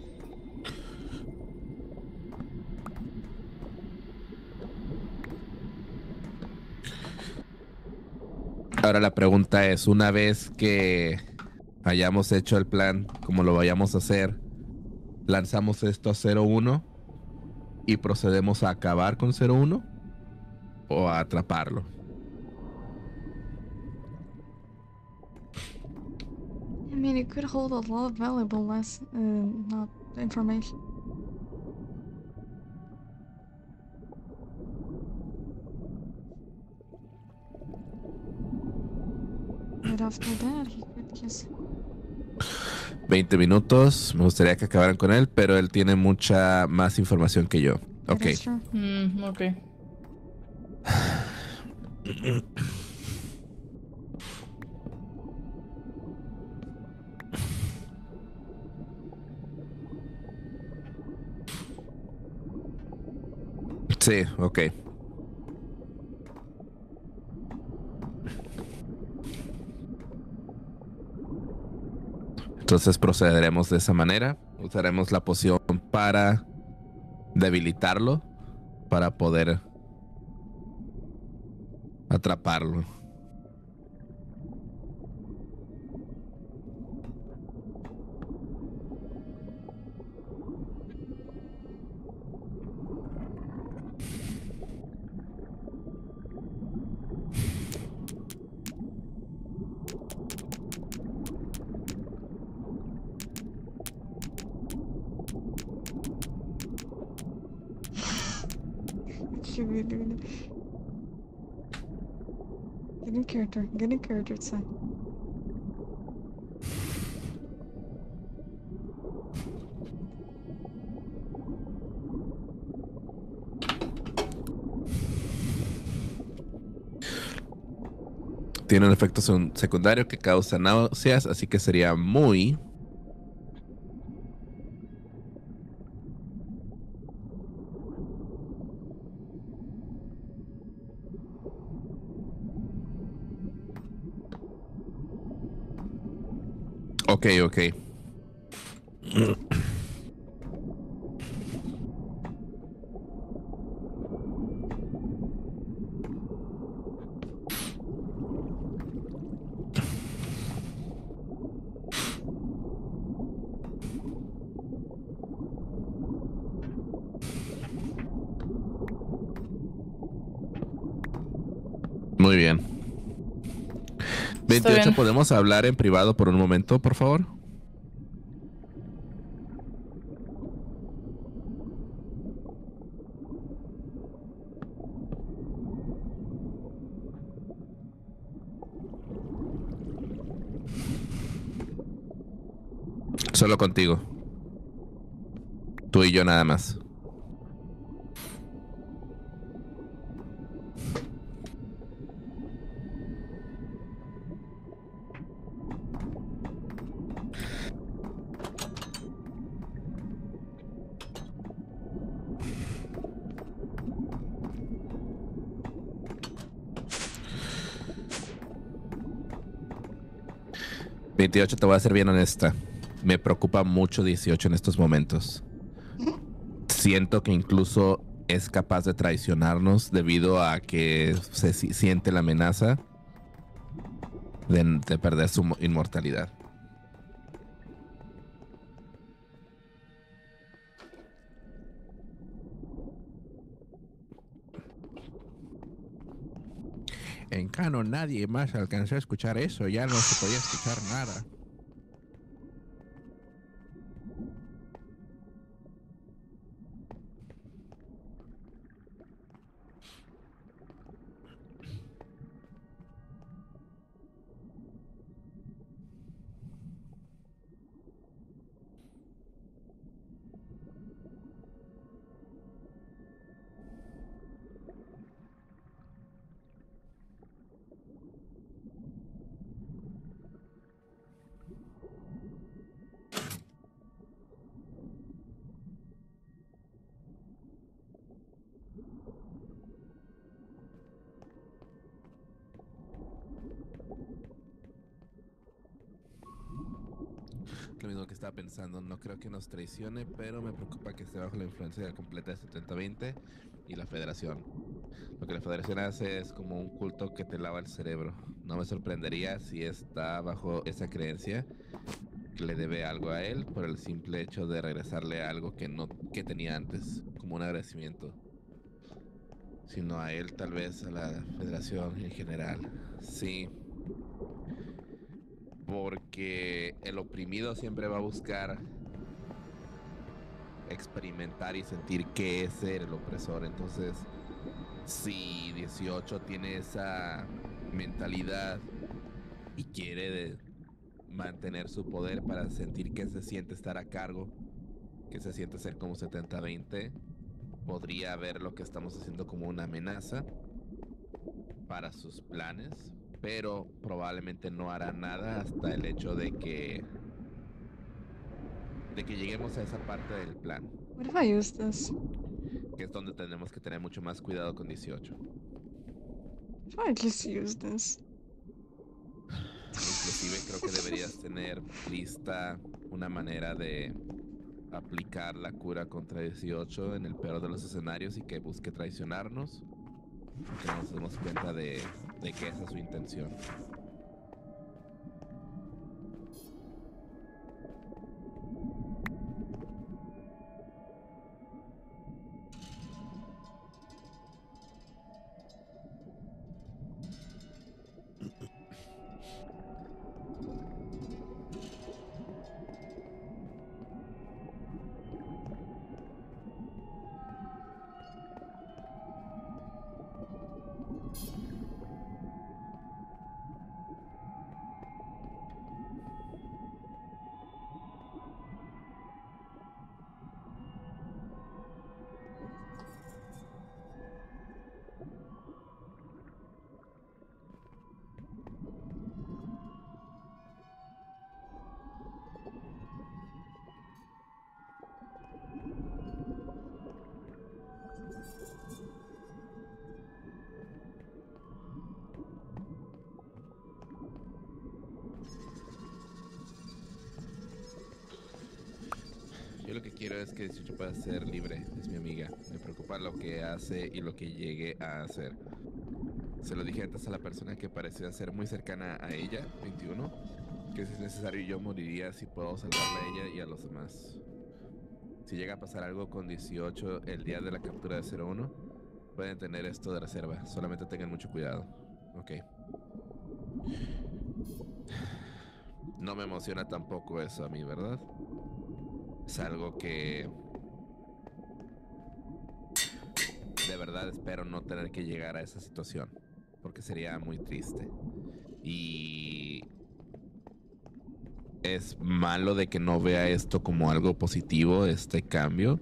B: Ahora la pregunta es, una vez que hayamos hecho el plan como lo vayamos a hacer, lanzamos esto a 01 y procedemos a acabar con 01 o a atraparlo.
A: mean, it could hold a lot of valuable not information. But after that, he could just...
B: 20 minutos. Me gustaría que acabaran con él, pero él tiene mucha más información que yo.
A: That
B: Ok.
A: is true.
C: Ok.
B: Sí, ok. Entonces procederemos de esa manera. Usaremos la poción para debilitarlo, para poder atraparlo.
A: Should we do that? Get in character, son.
B: Tiene un efecto secundario que causa náuseas, así que sería muy... Ok, ok. Muy bien. 28,
C: bien.
B: ¿podemos hablar en privado por un momento, por favor? Solo contigo. Tú y yo nada más. ...28, te voy a ser bien honesta. Me preocupa mucho 18 en estos momentos. Siento que incluso es capaz de traicionarnos debido a que se siente la amenaza de perder su inmortalidad. En Cano nadie más alcanzó a escuchar eso, ya no se podía escuchar nada. Lo mismo que estaba pensando, no creo que nos traicione, pero me preocupa que esté bajo la influencia completa de 70-20 y la Federación. Lo que la Federación hace es como un culto que te lava el cerebro. No me sorprendería si está bajo esa creencia que le debe algo a él por el simple hecho de regresarle algo que tenía antes, como un agradecimiento. Sino a él, tal vez a la Federación en general. Sí. Porque el oprimido siempre va a buscar experimentar y sentir qué es ser el opresor. Entonces, si 18 tiene esa mentalidad y quiere mantener su poder para sentir que se siente estar a cargo, que se siente ser como 70-20, podría ver lo que estamos haciendo como una amenaza para sus planes, pero probablemente no hará nada hasta el hecho de que lleguemos a esa parte del plan,
A: What if I use this?
B: que es donde tenemos que tener mucho más cuidado con 18.
A: If I just use this?
B: Inclusive creo que deberías tener lista una manera de aplicar la cura contra 18 en el peor de los escenarios y que busque traicionarnos, que nos demos cuenta de que esa es su intención. Yo lo que quiero es que 18 pueda ser libre, es mi amiga. Me preocupa lo que hace y lo que llegue a hacer. Se lo dije antes a la persona que parecía ser muy cercana a ella, 21, que si es necesario yo moriría si puedo salvarla a ella y a los demás. Si llega a pasar algo con 18 el día de la captura de 01, pueden tener esto de reserva. Solamente tengan mucho cuidado. Ok. No me emociona tampoco eso a mí, ¿verdad? Es algo que de verdad espero no tener que llegar a esa situación, porque sería muy triste. Y es malo de que no vea esto como algo positivo, este cambio.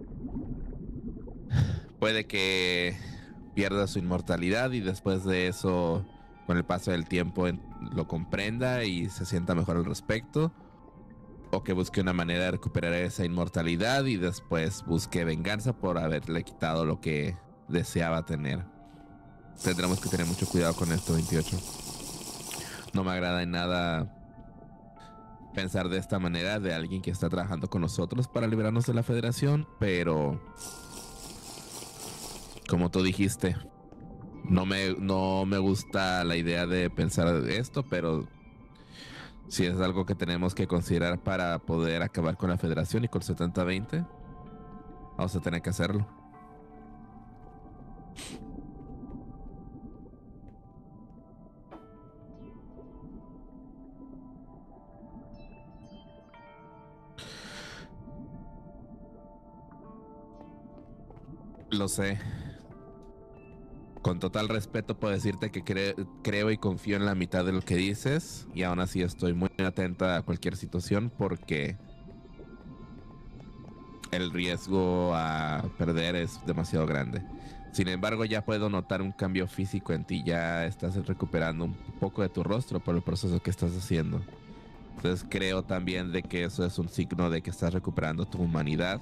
B: Puede que pierda su inmortalidad y después de eso, con el paso del tiempo, lo comprenda y se sienta mejor al respecto. O que busque una manera de recuperar esa inmortalidad y después busque venganza por haberle quitado lo que deseaba tener. Tendremos que tener mucho cuidado con esto, 28. No me agrada en nada pensar de esta manera de alguien que está trabajando con nosotros para librarnos de la Federación, pero como tú dijiste, no me gusta la idea de pensar esto, pero si es algo que tenemos que considerar para poder acabar con la Federación y con 70-20, vamos a tener que hacerlo. Lo sé. Con total respeto puedo decirte que creo y confío en la mitad de lo que dices, y aún así estoy muy atenta a cualquier situación porque el riesgo a perder es demasiado grande. Sin embargo, ya puedo notar un cambio físico en ti. Ya estás recuperando un poco de tu rostro por el proceso que estás haciendo. Entonces creo también de que eso es un signo de que estás recuperando tu humanidad.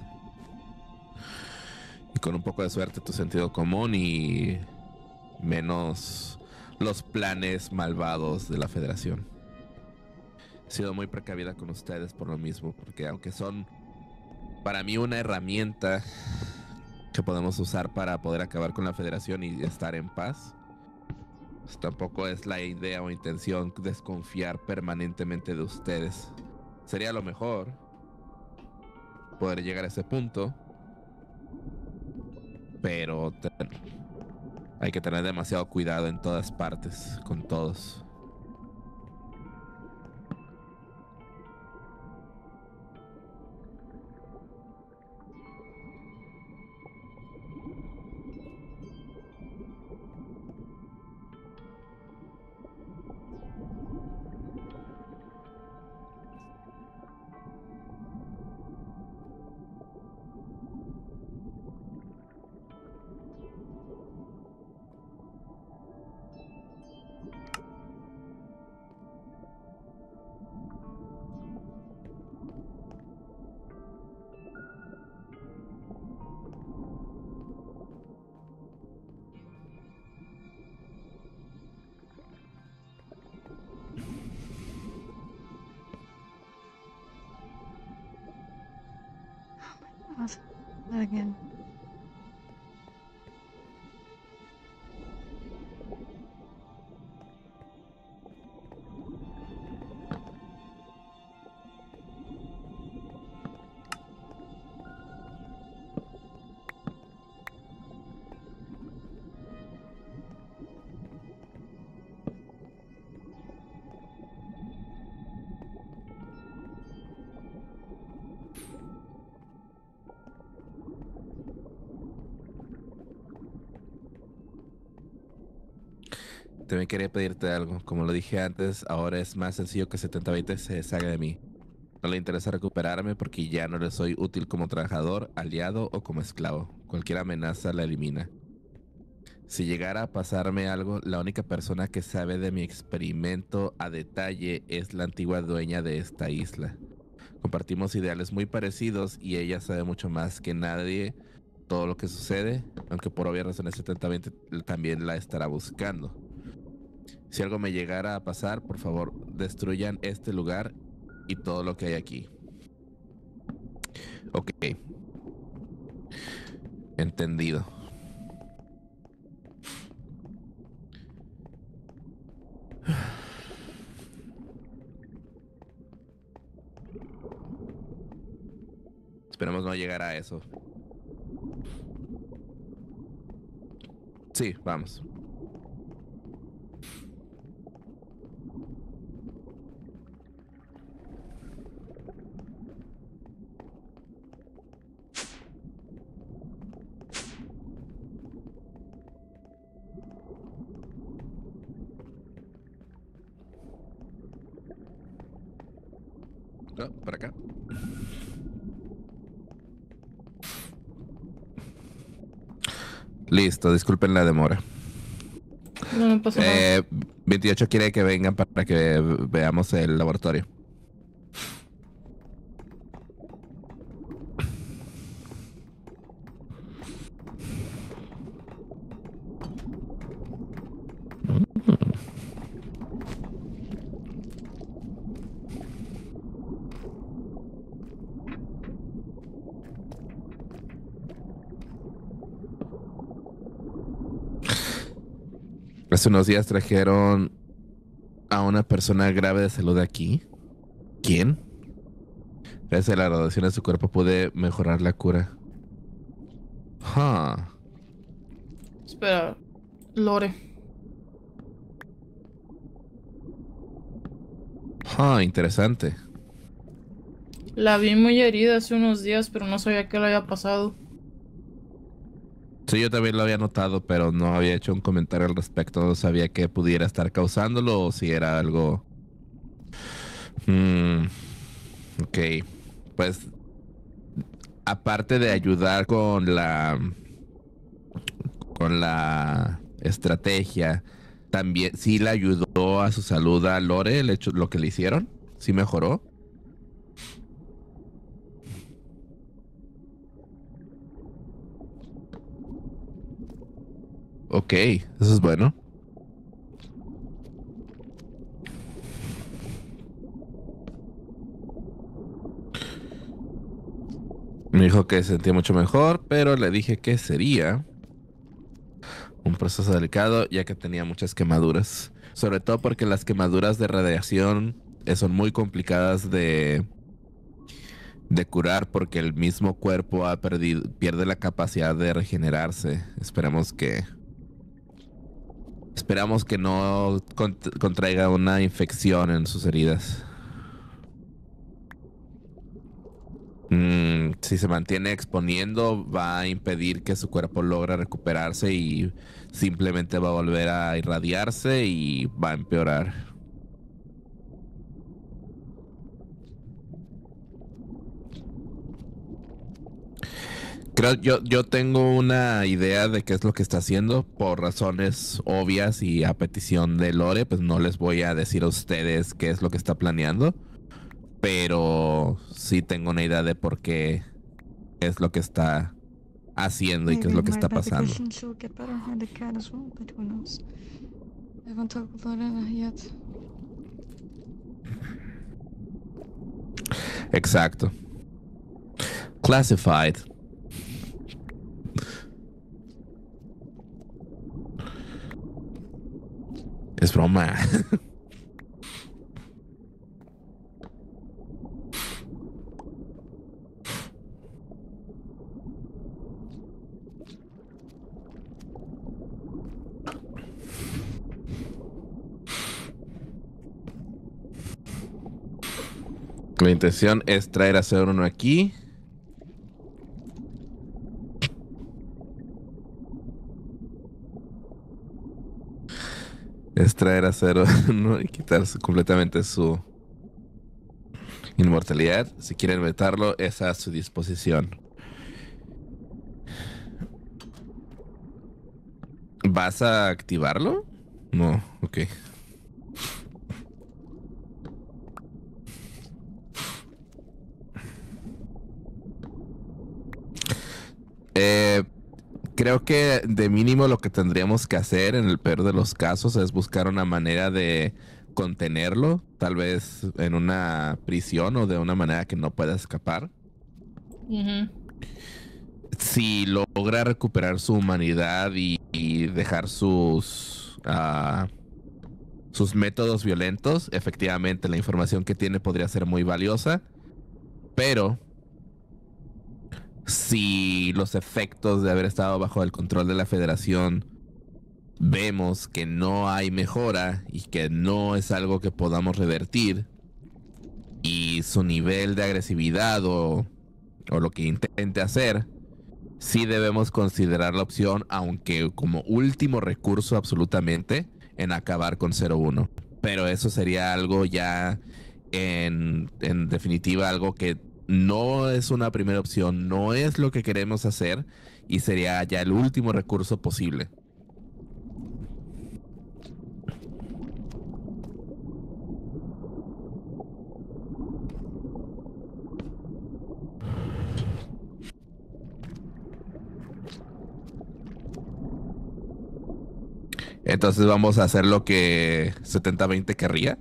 B: Y con un poco de suerte tu sentido común y menos los planes malvados de la Federación. He sido muy precavida con ustedes por lo mismo, porque aunque son para mí una herramienta que podemos usar para poder acabar con la Federación y estar en paz, pues tampoco es la idea o intención desconfiar permanentemente de ustedes. Sería lo mejor poder llegar a ese punto, pero hay que tener demasiado cuidado en todas partes, con todos.
A: Pause that again.
B: También quería pedirte algo. Como lo dije antes, ahora es más sencillo que 7020 se deshaga de mí. No le interesa recuperarme porque ya no le soy útil como trabajador, aliado o como esclavo. Cualquier amenaza la elimina. Si llegara a pasarme algo, la única persona que sabe de mi experimento a detalle es la antigua dueña de esta isla. Compartimos ideales muy parecidos y ella sabe mucho más que nadie todo lo que sucede, aunque por obvias razones 7020 también la estará buscando. Si algo me llegara a pasar, por favor, destruyan este lugar y todo lo que hay aquí. Ok. Entendido. Esperemos no llegar a eso. Sí, vamos. No, por acá. Listo, disculpen la demora.
C: No me pasa nada.
B: 28 quiere que vengan para que veamos el laboratorio. Hace unos días trajeron a una persona grave de salud aquí. ¿Quién? Gracias a la radiación de su cuerpo pude mejorar la cura.
C: Espera, Lore.
B: Interesante.
C: La vi muy herida hace unos días, pero no sabía qué le había pasado.
B: Sí, yo también lo había notado, pero no había hecho un comentario al respecto. No sabía qué pudiera estar causándolo o si era algo... Ok. Pues, aparte de ayudar con la estrategia, también sí le ayudó a su salud a Lore el hecho, lo que le hicieron. ¿Sí mejoró? Ok, eso es bueno. Me dijo que se sentía mucho mejor, pero le dije que sería un proceso delicado ya que tenía muchas quemaduras. Sobre todo porque las quemaduras de radiación son muy complicadas de curar porque el mismo cuerpo pierde la capacidad de regenerarse. Esperamos que no contraiga una infección en sus heridas. Si se mantiene exponiendo, va a impedir que su cuerpo logre recuperarse y simplemente va a volver a irradiarse y va a empeorar. Creo yo tengo una idea de qué es lo que está haciendo por razones obvias y a petición de Lore, pues no les voy a decir a ustedes qué es lo que está planeando, pero sí tengo una idea de por qué es lo que está haciendo y qué es lo que está pasando. Exacto. Classified. broma. La intención es traer a 01 aquí. Es traer a 01 y quitarse completamente su inmortalidad. Si quieren vetarlo, es a su disposición. ¿Vas a activarlo? No, ok. Creo que de mínimo lo que tendríamos que hacer en el peor de los casos es buscar una manera de contenerlo, tal vez en una prisión o de una manera que no pueda escapar. Si logra recuperar su humanidad y dejar sus métodos violentos, efectivamente la información que tiene podría ser muy valiosa, pero si los efectos de haber estado bajo el control de la Federación vemos que no hay mejora y que no es algo que podamos revertir, y su nivel de agresividad o lo que intente hacer, sí debemos considerar la opción, aunque como último recurso absolutamente, en acabar con 01. Pero eso sería algo ya en definitiva algo que no es una primera opción, no es lo que queremos hacer y sería ya el último recurso posible. Entonces vamos a hacer lo que 70-20 querría.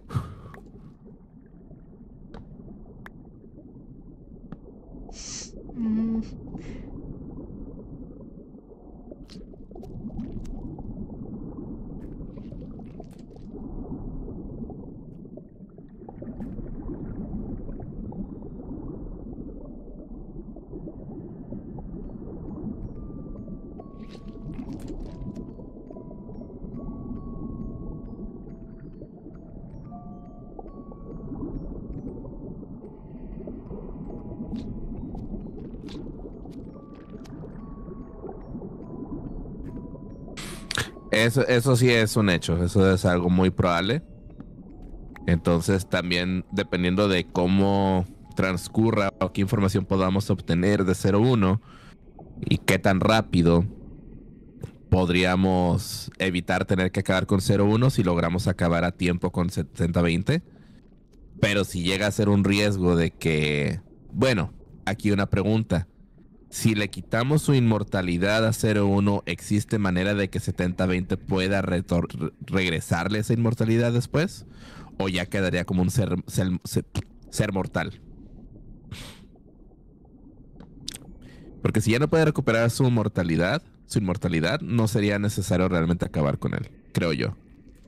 B: Eso sí es un hecho, eso es algo muy probable. Entonces también dependiendo de cómo transcurra o qué información podamos obtener de 01 y qué tan rápido podríamos evitar tener que acabar con 01 si logramos acabar a tiempo con 70-20. Pero si llega a ser un riesgo de que, bueno, aquí una pregunta. Si le quitamos su inmortalidad a 01, ¿existe manera de que 70-20 pueda regresarle esa inmortalidad después? ¿O ya quedaría como un ser mortal? Porque si ya no puede recuperar su inmortalidad, no sería necesario realmente acabar con él, creo yo.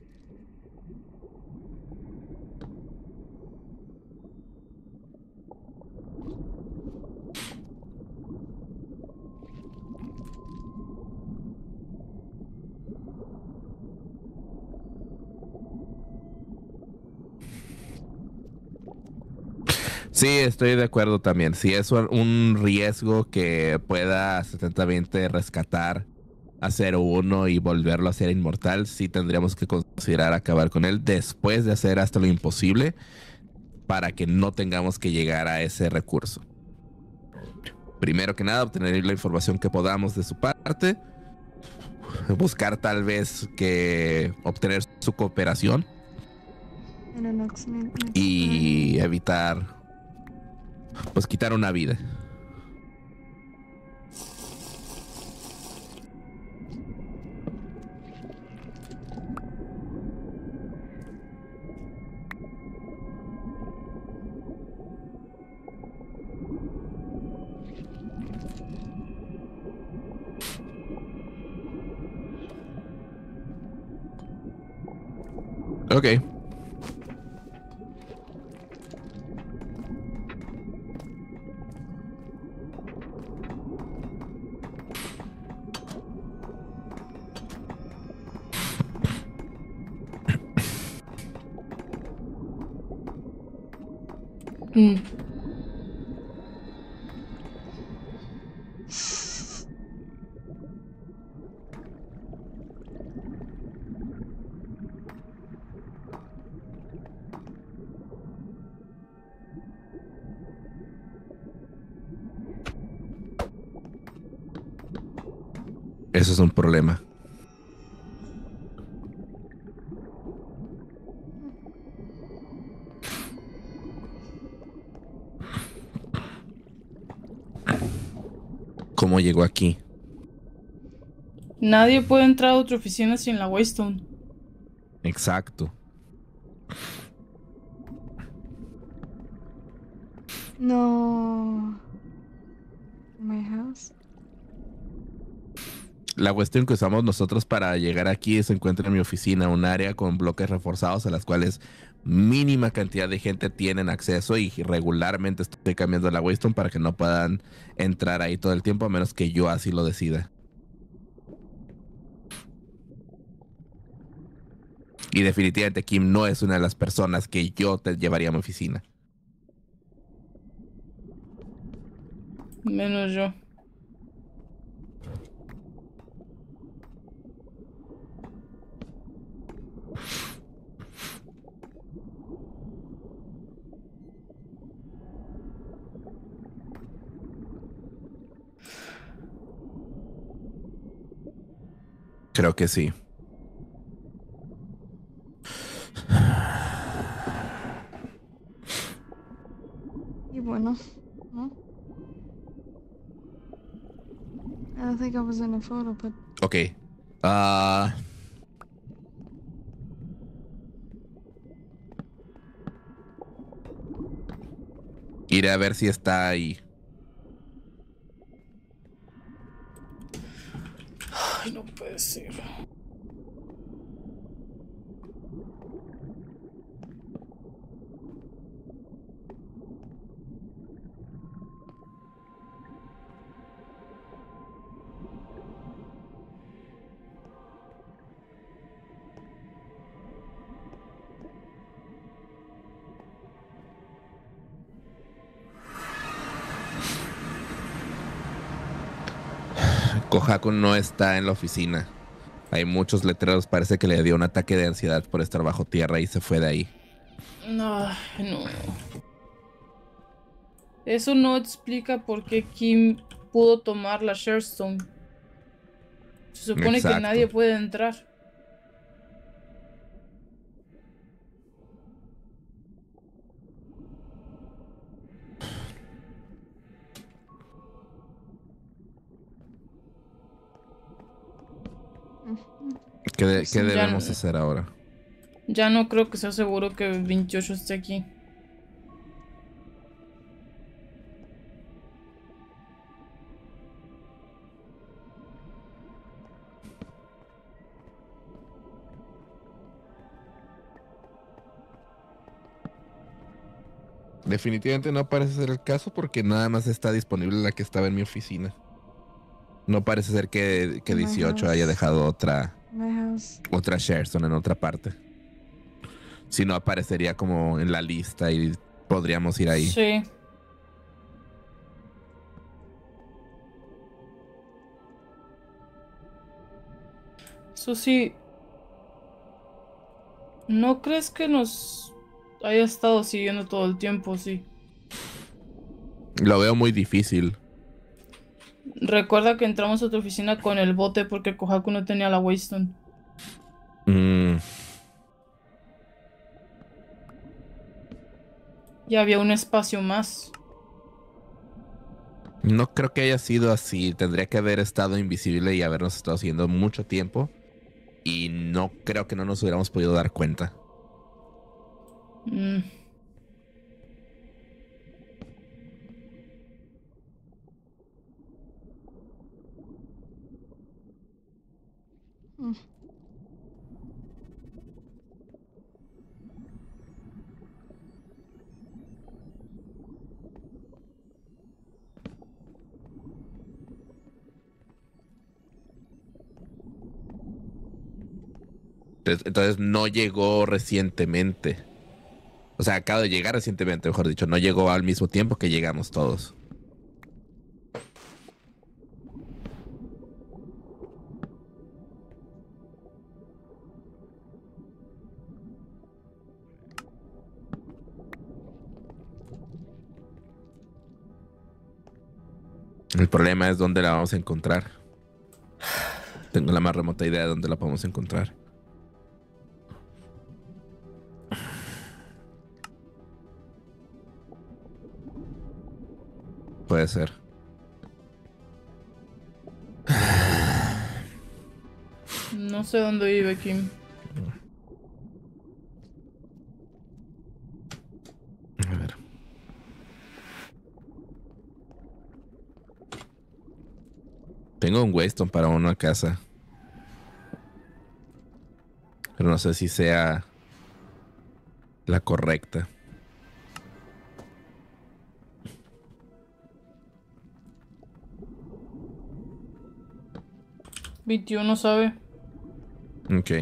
B: Sí, estoy de acuerdo también. Si es un riesgo que pueda 70-20 rescatar a 01 y volverlo a ser inmortal, sí tendríamos que considerar acabar con él después de hacer hasta lo imposible para que no tengamos que llegar a ese recurso. Primero que nada, obtener la información que podamos de su parte, buscar tal vez que obtener su cooperación y evitar, pues, quitar una vida. Ok.
C: Mm.
B: Eso es un problema. ¿Cómo llegó aquí?
C: Nadie puede entrar a otra oficina sin la Waystone.
B: Exacto.
A: No. My house.
B: La cuestión que usamos nosotros para llegar aquí se encuentra en mi oficina, un área con bloques reforzados a las cuales mínima cantidad de gente tienen acceso y regularmente estoy cambiando la Waystone para que no puedan entrar ahí todo el tiempo a menos que yo así lo decida. Y definitivamente Kim no es una de las personas que yo te llevaría a mi oficina.
C: Menos yo.
B: Creo que sí.
A: Y bueno, ¿no? I don't think I was in a photo, but
B: Ok. Ah, iré a ver si está ahí.
C: Ay, no puede ser.
B: Kohaku no está en la oficina. Hay muchos letreros, parece que le dio un ataque de ansiedad por estar bajo tierra y se fue de ahí.
C: No, no. Eso no explica por qué Kim pudo tomar la Sharestone. Se supone que
B: Exacto.
C: nadie puede entrar.
B: ¿Qué
C: Ya,
B: debemos hacer ahora?
C: ya no creo que sea seguro que 28 esté aquí.
B: Definitivamente no parece ser el caso porque nada más está disponible la que estaba en mi oficina. No parece ser que
A: my
B: 18 haya
A: house.
B: dejado
A: My house.
B: otra Sherson en otra parte. Si no, aparecería como en la lista y podríamos ir ahí.
C: Sí. Eso sí, ¿no crees que nos haya estado siguiendo todo el tiempo? Sí.
B: Lo veo muy difícil.
C: Recuerda que entramos a tu oficina con el bote porque Kohaku no tenía la Waystone.
B: Mm,
C: Y había un espacio más.
B: no creo que haya sido así. Tendría que haber estado invisible y habernos estado siguiendo mucho tiempo. Y no creo que no nos hubiéramos podido dar cuenta.
C: Mm,
A: Hmm.
B: Entonces no llegó recientemente. O sea, acaba de llegar recientemente, mejor dicho. No llegó al mismo tiempo que llegamos todos. El problema es dónde la vamos a encontrar. Tengo la más remota idea de dónde la podemos encontrar. Puede ser.
C: No sé dónde vive Kim.
B: A ver. Tengo un Waystone para una casa. Pero no sé si sea la correcta.
C: ¿21 sabe?
B: Ok.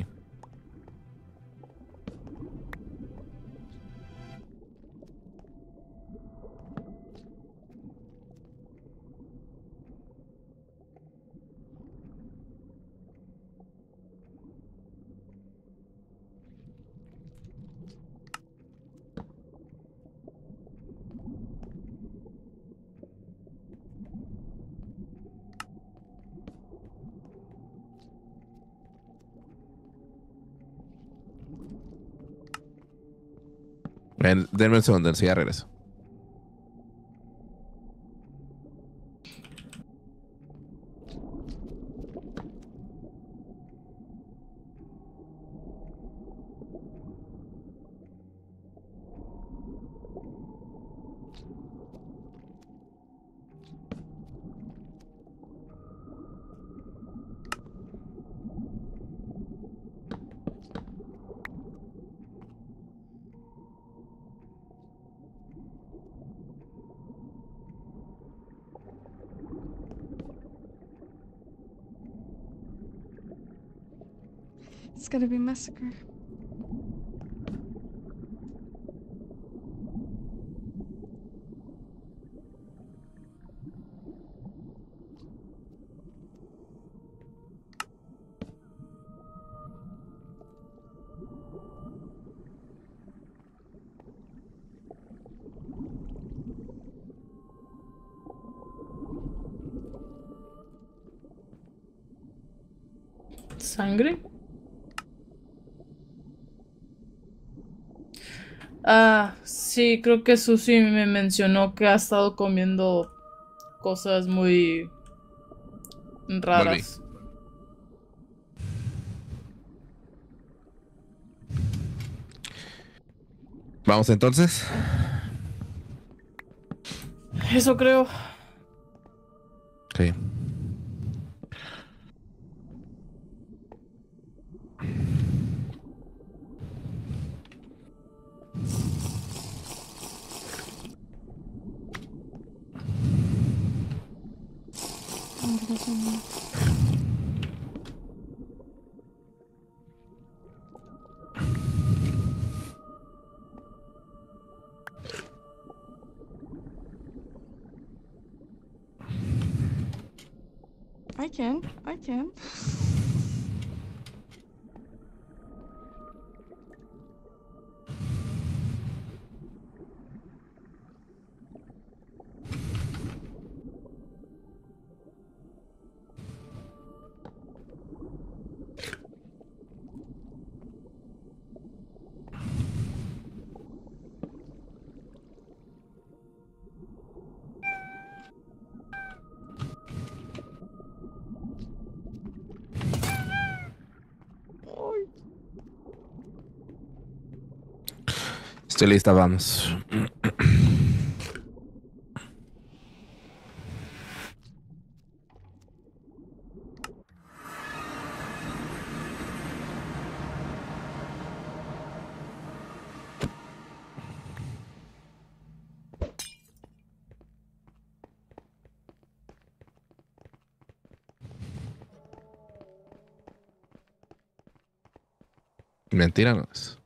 B: Denme un segundo, ya regreso.
A: It's gotta be Massacre.
C: ¿Sangre? Ah, sí, creo que Susi me mencionó que ha estado comiendo cosas muy
B: Volví.
C: raras.
B: Vamos entonces.
C: Eso creo.
B: Ok.
A: I can. I can.
B: Estoy lista, vamos. Mentira no es.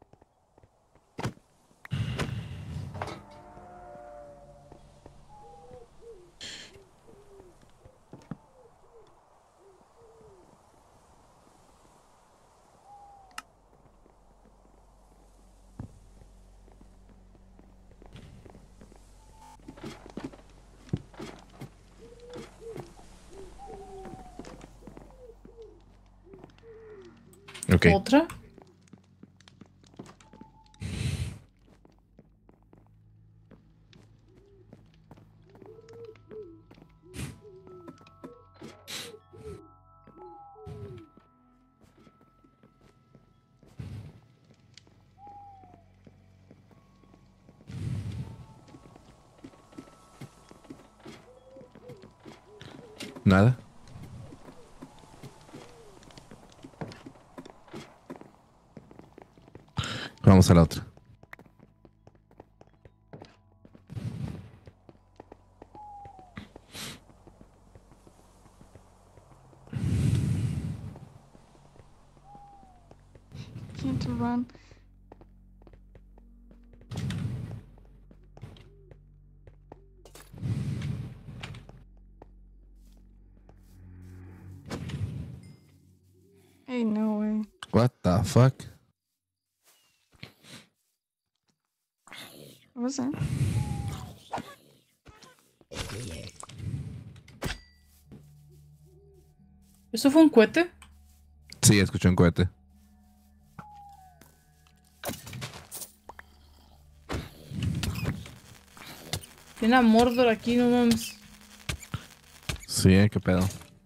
B: Ok.
C: ¿Otra?
B: Nada. Vamos a la otra.
A: Can't run. Hey, no way.
B: What the fuck?
A: What was that?
C: ¿Eso fue un cohete?
B: Sí, escuché un cohete.
C: Tiene a Mordor aquí, no mames.
B: Sí, qué pedo.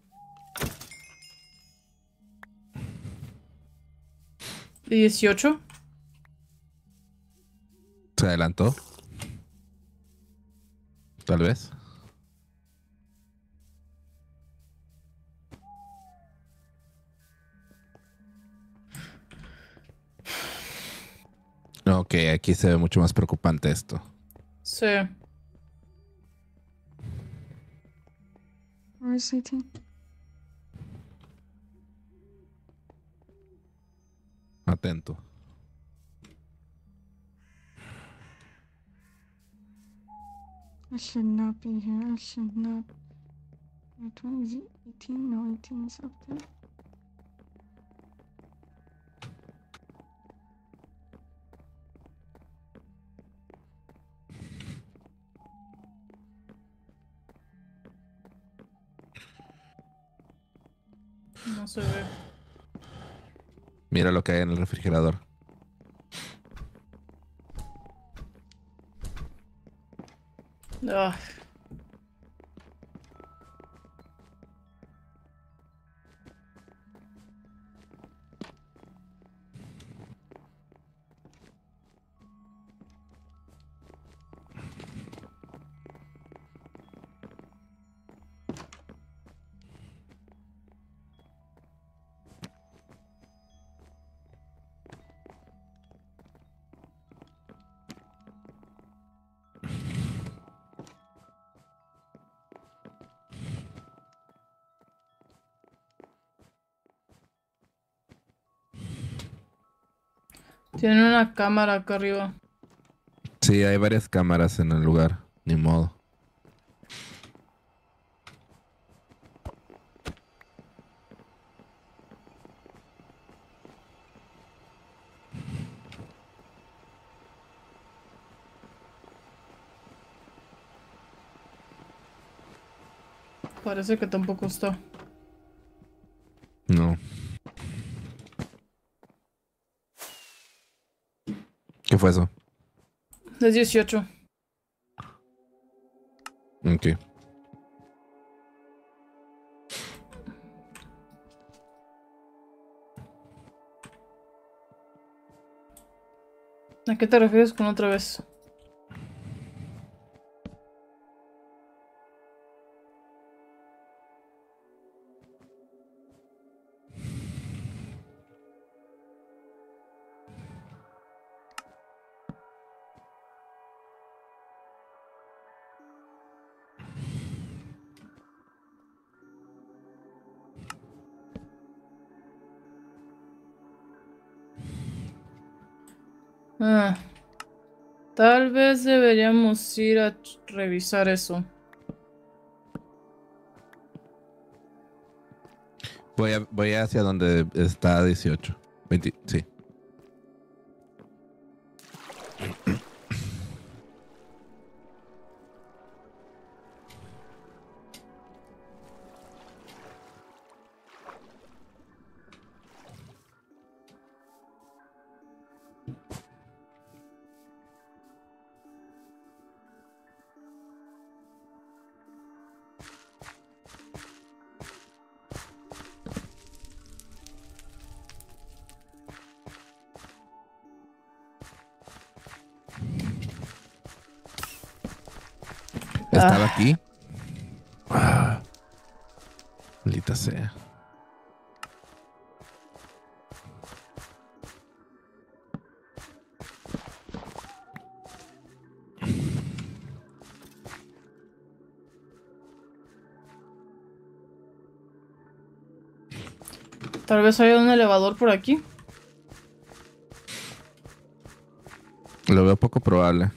C: ¿Y 18?
B: Se adelantó. Tal vez. Ok, aquí se ve mucho más preocupante esto.
C: Sí.
A: Where is 18?
B: Atento.
A: I should not be here. I should not. 20 is 18? No, 18 is up there.
C: No se ve.
B: Mira lo que hay en el refrigerador.
C: Ah, tiene una cámara acá arriba.
B: Sí, hay varias cámaras en el lugar. Ni modo.
C: Parece que tampoco está.
B: No. ¿Qué fue eso?
C: Es 18.
B: Ok.
C: ¿A qué te refieres con otra vez? Ah, tal vez deberíamos ir a revisar eso.
B: Voy hacia donde está 18. 20, sí. Estaba aquí. Ah, maldita sea.
C: Tal vez haya un elevador por aquí.
B: Lo veo poco probable.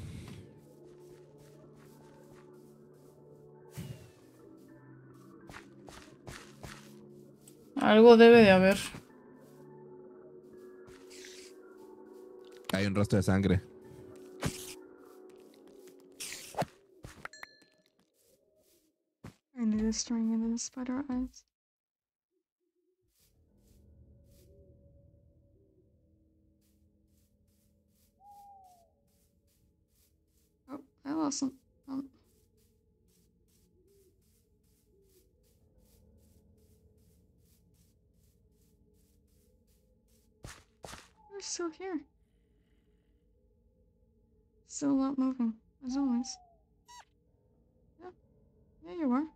C: Algo debe de haber.
B: Hay un rostro de sangre.
A: I need a string into the spider eyes. Oh, I lost some. You're still here. Still not moving, as always. Yeah, yeah, you are.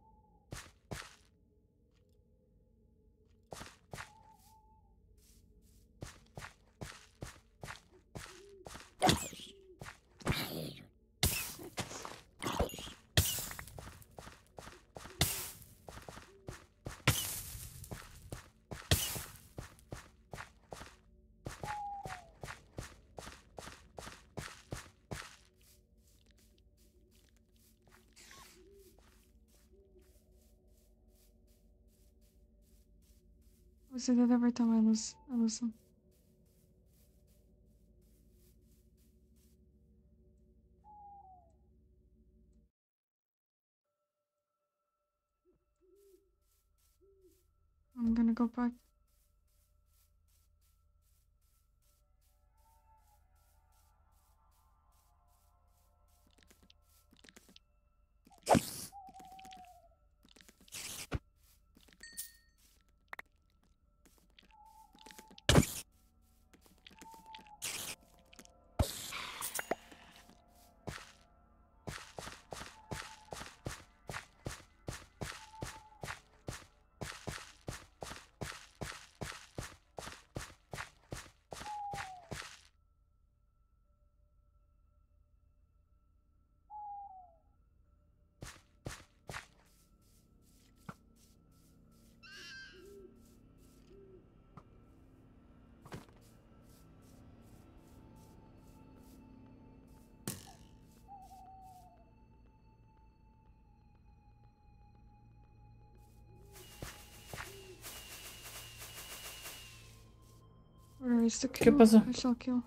A: I say that every time I lose them. I'm gonna go back. Where is the
C: ¿Qué
A: kill?
C: pasó?
A: I shall kill.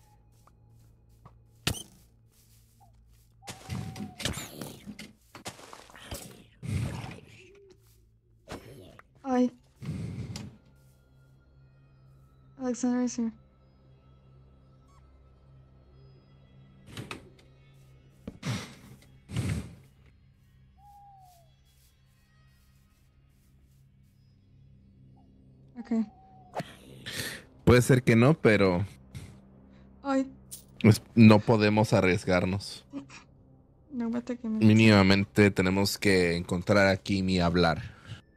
A: Alexander is here. Okay.
B: Puede ser que no, pero
A: Ay,
B: no podemos arriesgarnos.
A: no me ataque mi
B: Mínimamente tenemos que encontrar a Kim y hablar.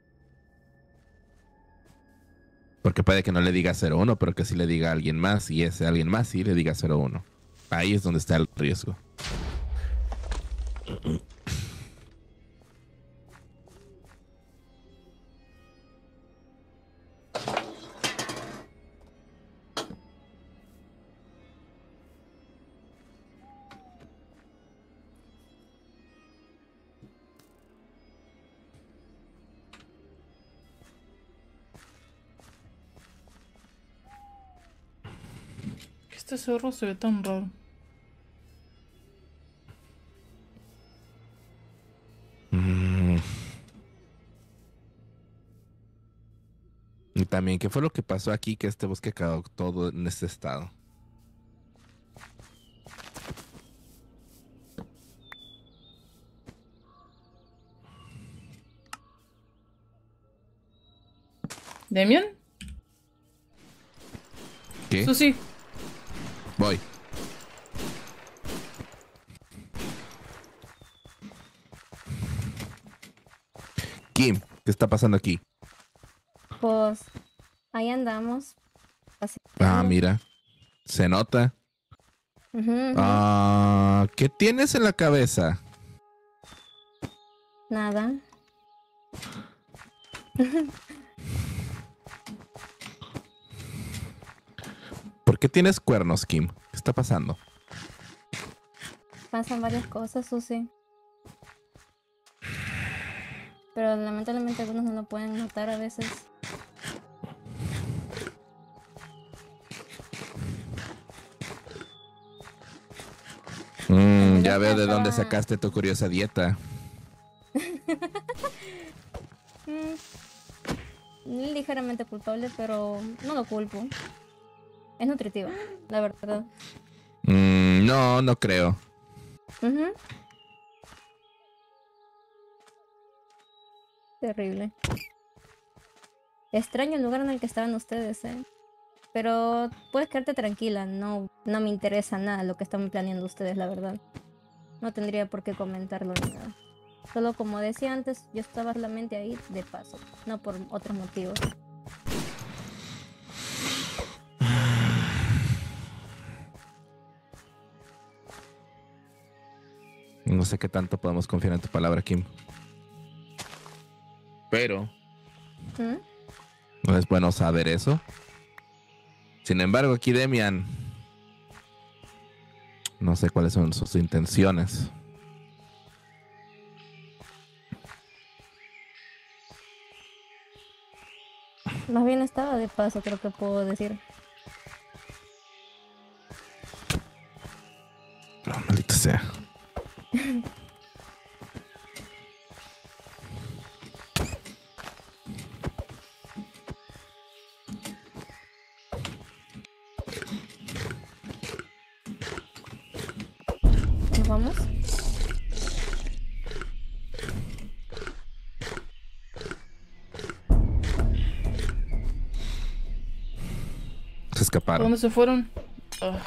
B: Porque puede que no le diga 01, pero que sí le diga a alguien más, y ese alguien más sí le diga 01. Ahí es donde está el riesgo.
C: Este zorro se ve tan raro.
B: Y también, ¿qué fue lo que pasó aquí que este bosque quedó todo en este estado?
C: ¿Demian?
B: ¿Qué?
C: Susi.
B: Voy. Kim, ¿qué está pasando aquí?
D: Pues ahí andamos,
B: Ah,
D: paseando.
B: mira, se nota.
D: Ujú, ujú.
B: Ah, ¿qué tienes en la cabeza?
D: Nada.
B: ¿Por qué tienes cuernos, Kim? ¿Qué está pasando?
D: Pasan varias cosas, Susi. Pero lamentablemente algunos no lo pueden notar a veces. El
B: Ya
D: Aleja
B: veo de dónde
D: estaba
B: sacaste tu curiosa dieta.
D: mm, ligeramente culpable, pero no lo culpo. Es nutritiva, la verdad.
B: No, no creo.
D: Ujú. Terrible. Extraño el lugar en el que estaban ustedes, ¿eh? Pero puedes quedarte tranquila, no me interesa nada lo que están planeando ustedes, la verdad. No tendría por qué comentarlo ni nada. Solo como decía antes, yo estaba solamente ahí de paso, no por otros motivos.
B: No sé qué tanto podemos confiar en tu palabra, Kim. Pero
D: ¿Mm?
B: no es bueno saber eso. Sin embargo, aquí Demian, no sé cuáles son sus intenciones.
D: Más bien estaba de paso, creo que puedo decir.
B: No, maldita sea.
D: ¿Nos vamos?
B: Se
C: ¿A
B: escaparon.
C: dónde se fueron? Ah,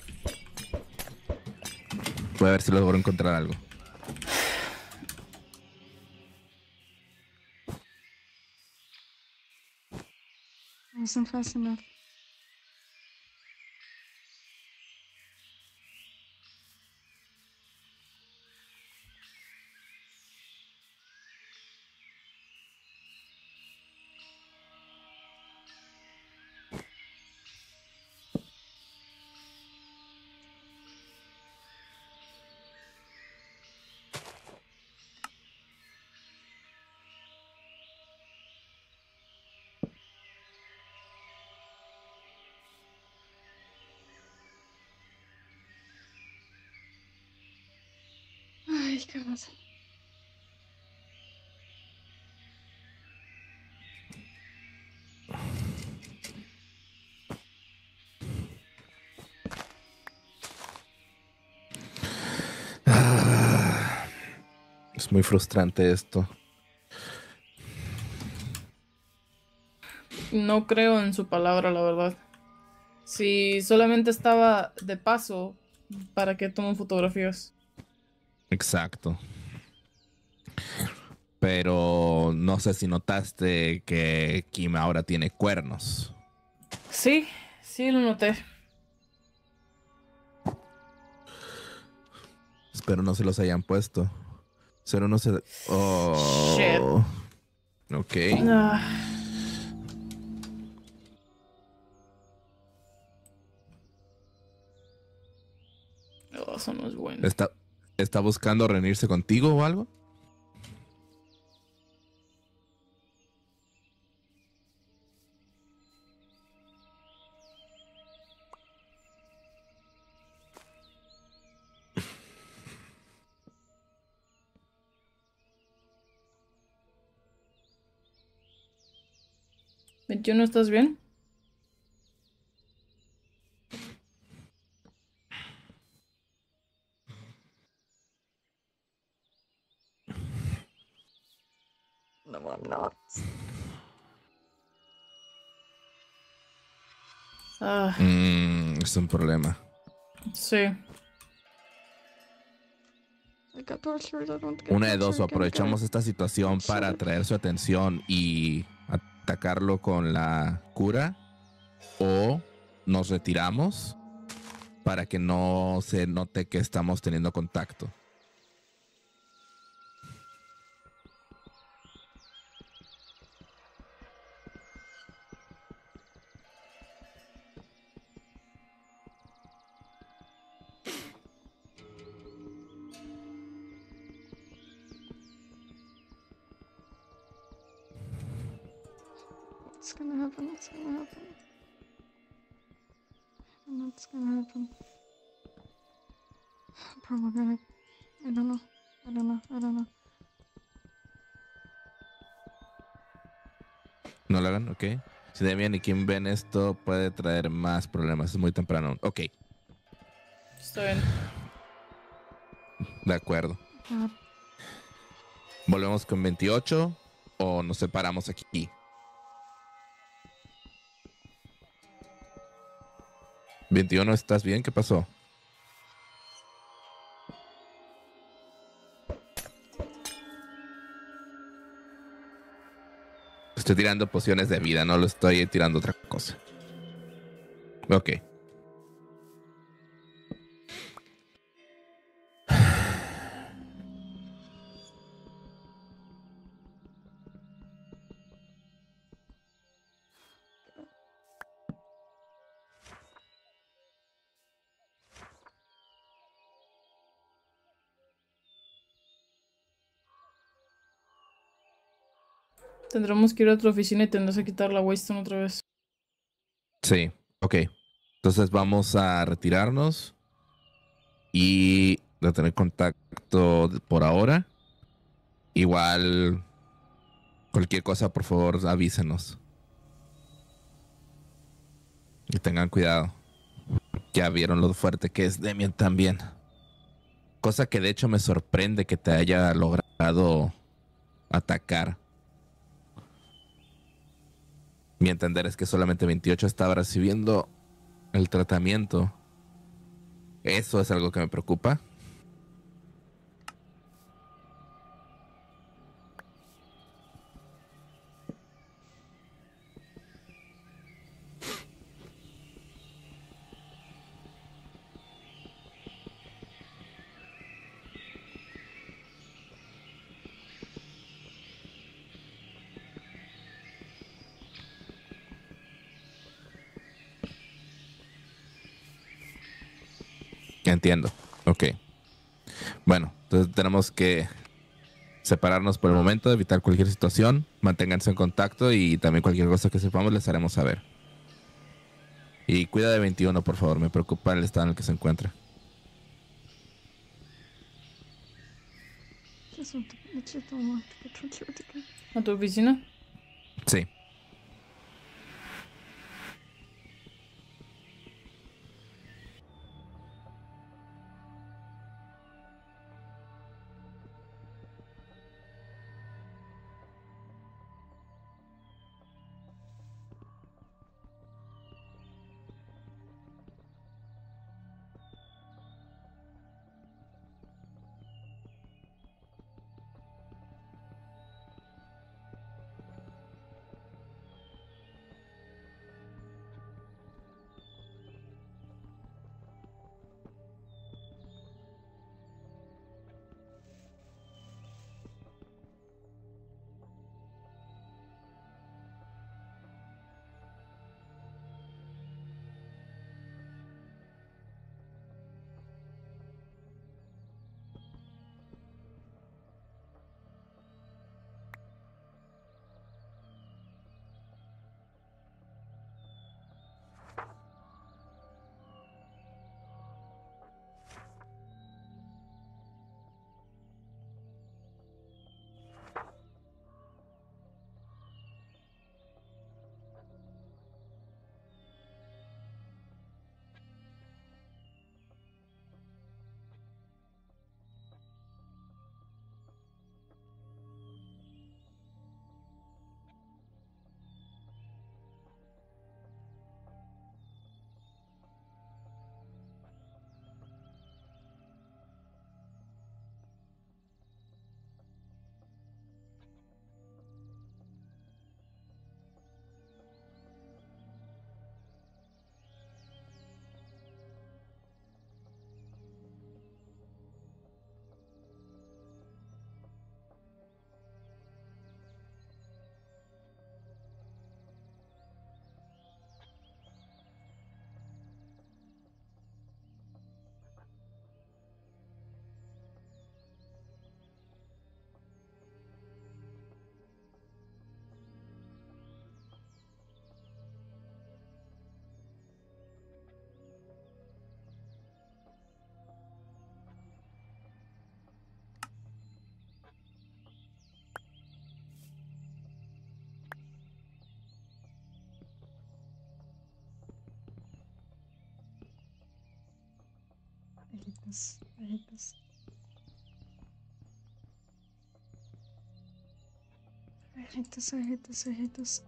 B: Voy a ver si logro encontrar algo.
A: Wasn't fast enough. Ay, God.
B: Ah, es muy frustrante esto.
C: no creo en su palabra, la verdad. Si solamente estaba de paso, ¿para qué toman fotografías?
B: Exacto. Pero no sé si notaste que Kim ahora tiene cuernos.
C: Sí, sí lo noté.
B: Espero no se los hayan puesto. Espero no se...
C: Shit.
B: Oh. Ok.
C: Ah, oh, eso no es bueno.
B: ¿Está buscando reunirse contigo o algo?
C: ¿21 estás bien?
A: No, I'm not.
C: Ah,
B: Es un problema.
C: sí.
A: I got tortured. I don't get
B: Una de dos,
A: tortured
B: o
A: again,
B: aprovechamos esta situación
A: Shut
B: para
A: up.
B: atraer su atención y atacarlo con la cura, o nos retiramos para que no se note que estamos teniendo contacto.
A: What's gonna happen? What's gonna happen? What's gonna happen? Pomegranate. I don't know. I don't know. I don't know.
B: ¿No lo hagan? Ok. Si Demian y Kim ven esto, puede traer más problemas. Es muy temprano. Ok,
C: Está bien.
B: de acuerdo.
A: God.
B: ¿Volvemos con 28 o nos separamos aquí? 21, ¿estás bien? ¿Qué pasó? Estoy tirando pociones de vida, no lo estoy tirando otra cosa. Ok.
C: Tendremos que ir a otra oficina y tendrás que quitar la Waystone otra vez.
B: Sí, ok. Entonces vamos a retirarnos y de tener contacto por ahora. Igual, cualquier cosa, por favor, avísenos. Y tengan cuidado. Ya vieron lo fuerte que es Demian también. Cosa que de hecho me sorprende que te haya logrado atacar. Mi entender es que solamente 28 estaba recibiendo el tratamiento. Eso es algo que me preocupa. Entiendo. Ok. Bueno, entonces tenemos que separarnos por el momento, evitar cualquier situación. Manténganse en contacto y también cualquier cosa que sepamos les haremos saber. Y cuida de 21, por favor. Me preocupa el estado en el que se encuentra.
A: Just want to legit don't want to get tortured again.
C: ¿A tu oficina?
B: Sí.
A: hate this. I hate this. I hate this. I hate this. I hate this.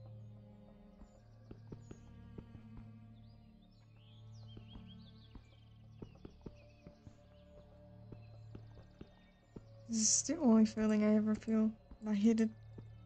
A: This is the only feeling I ever feel. And I hate it.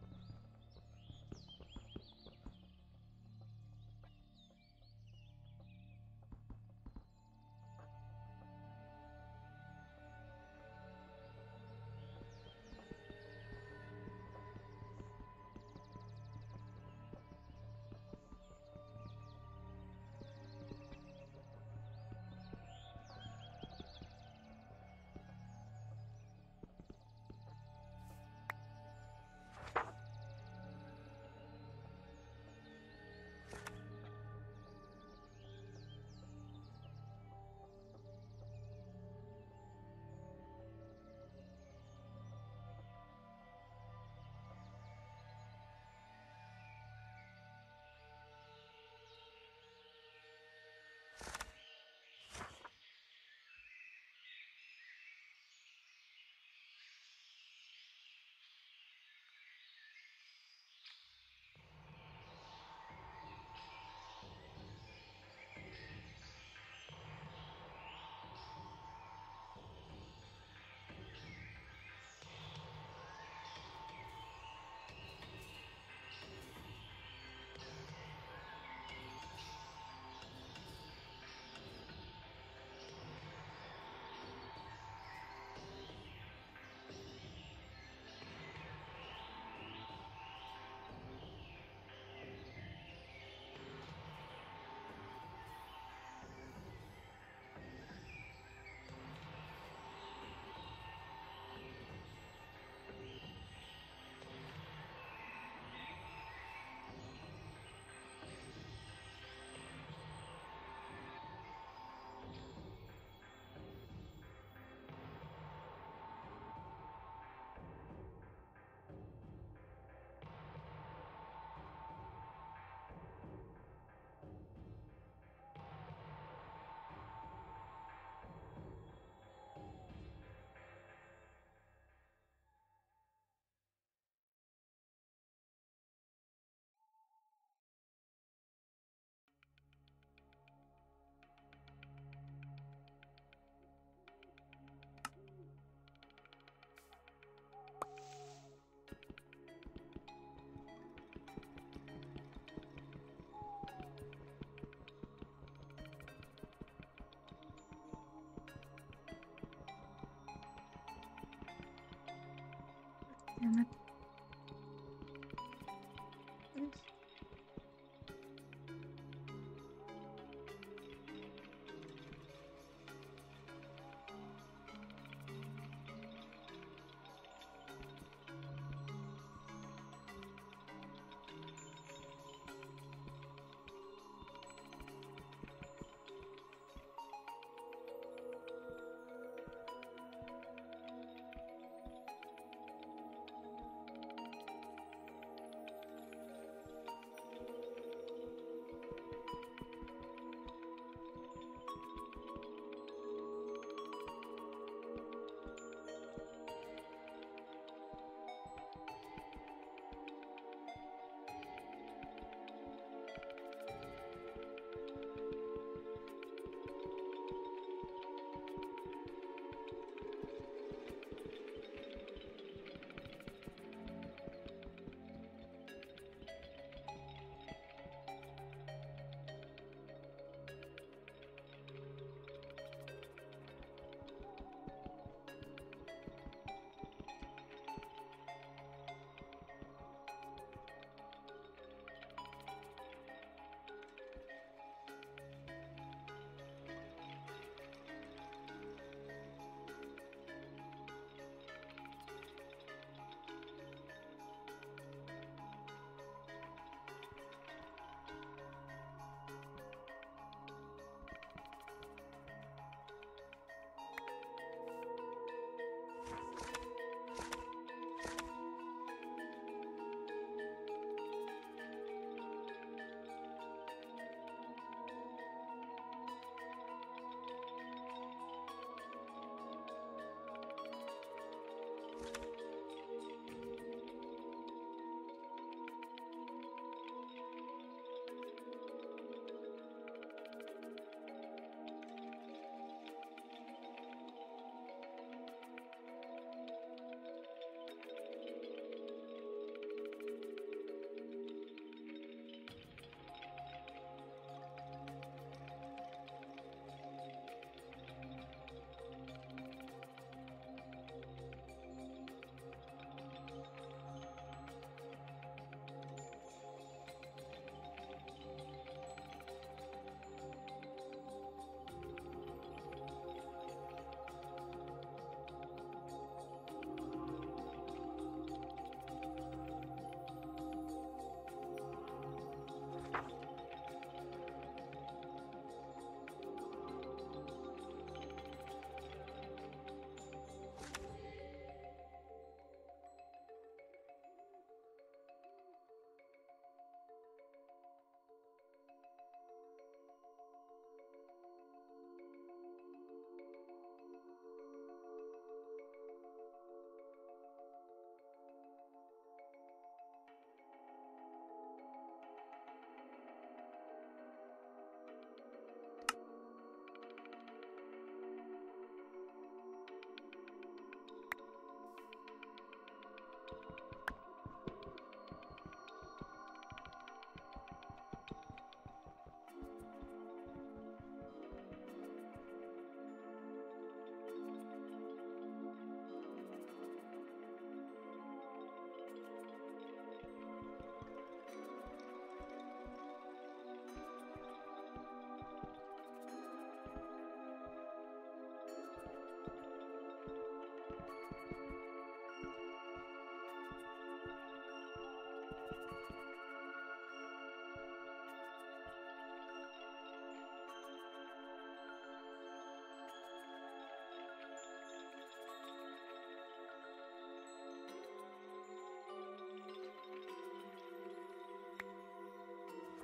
A: Damn it. Thanks.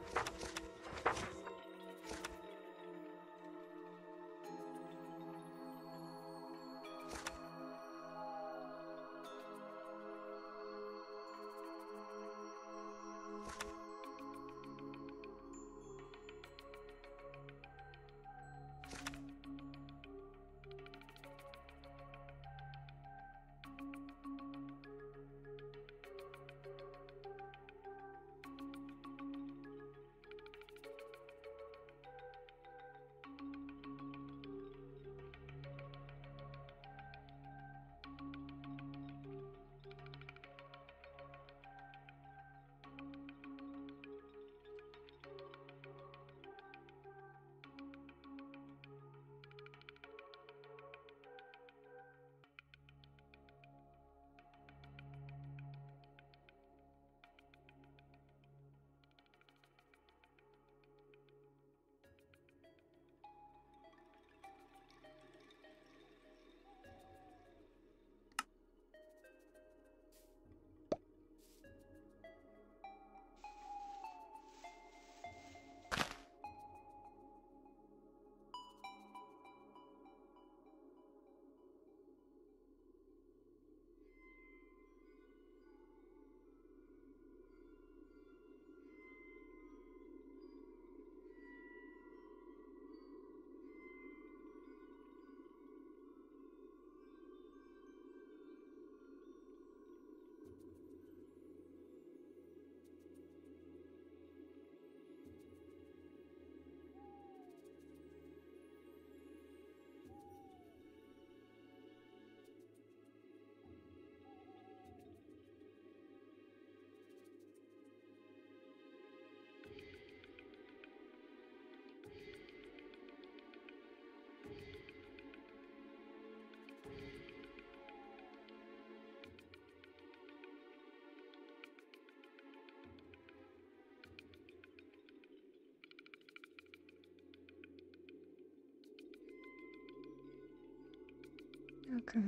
A: Okay.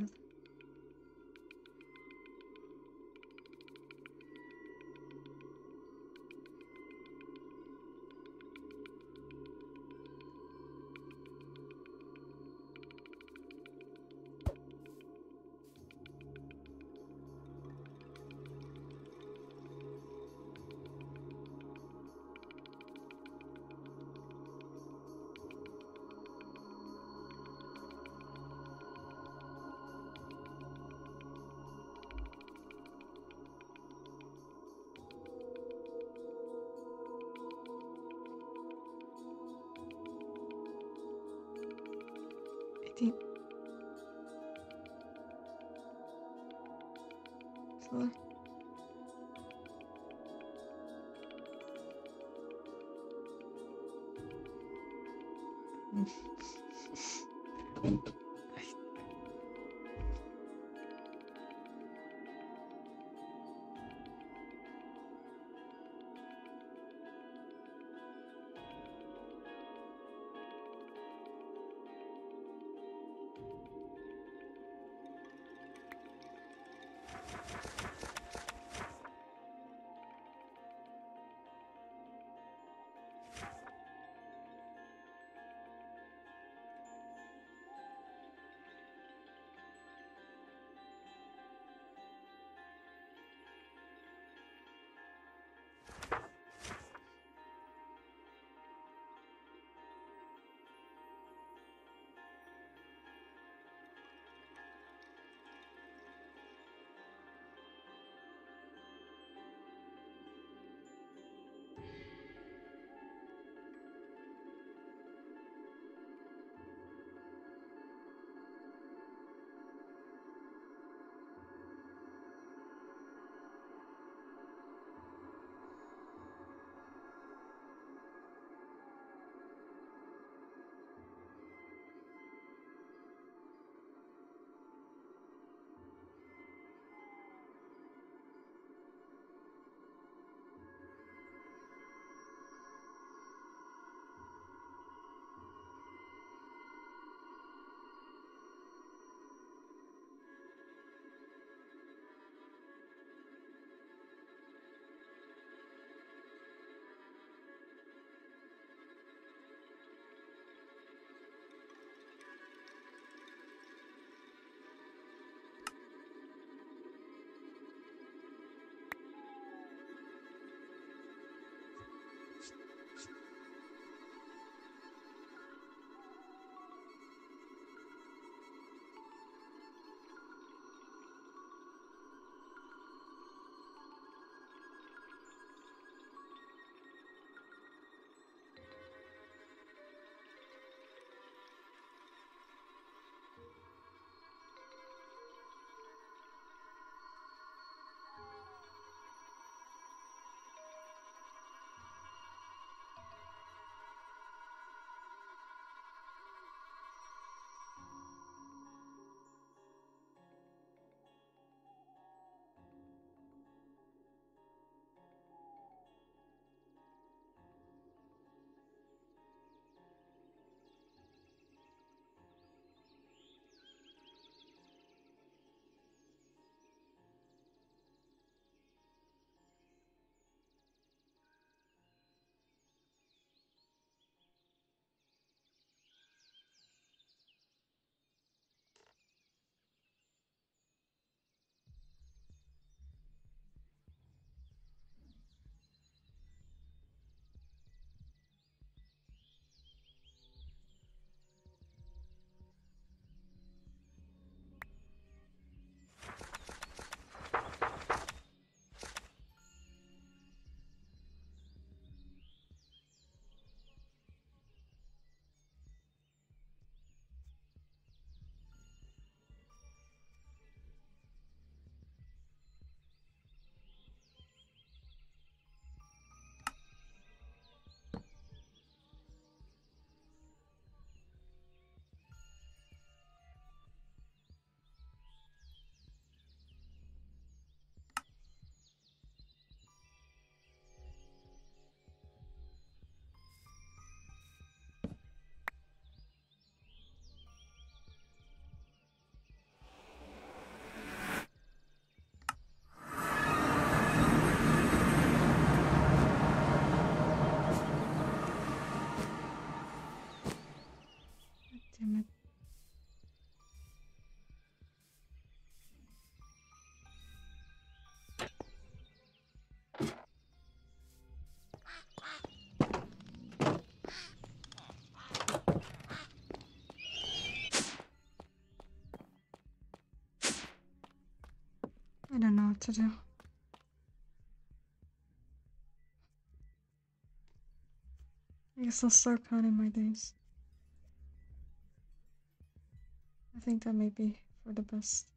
A: Eighteen. Slower. I don't know what to do. I guess I'll start counting my days. I think that may be for the best.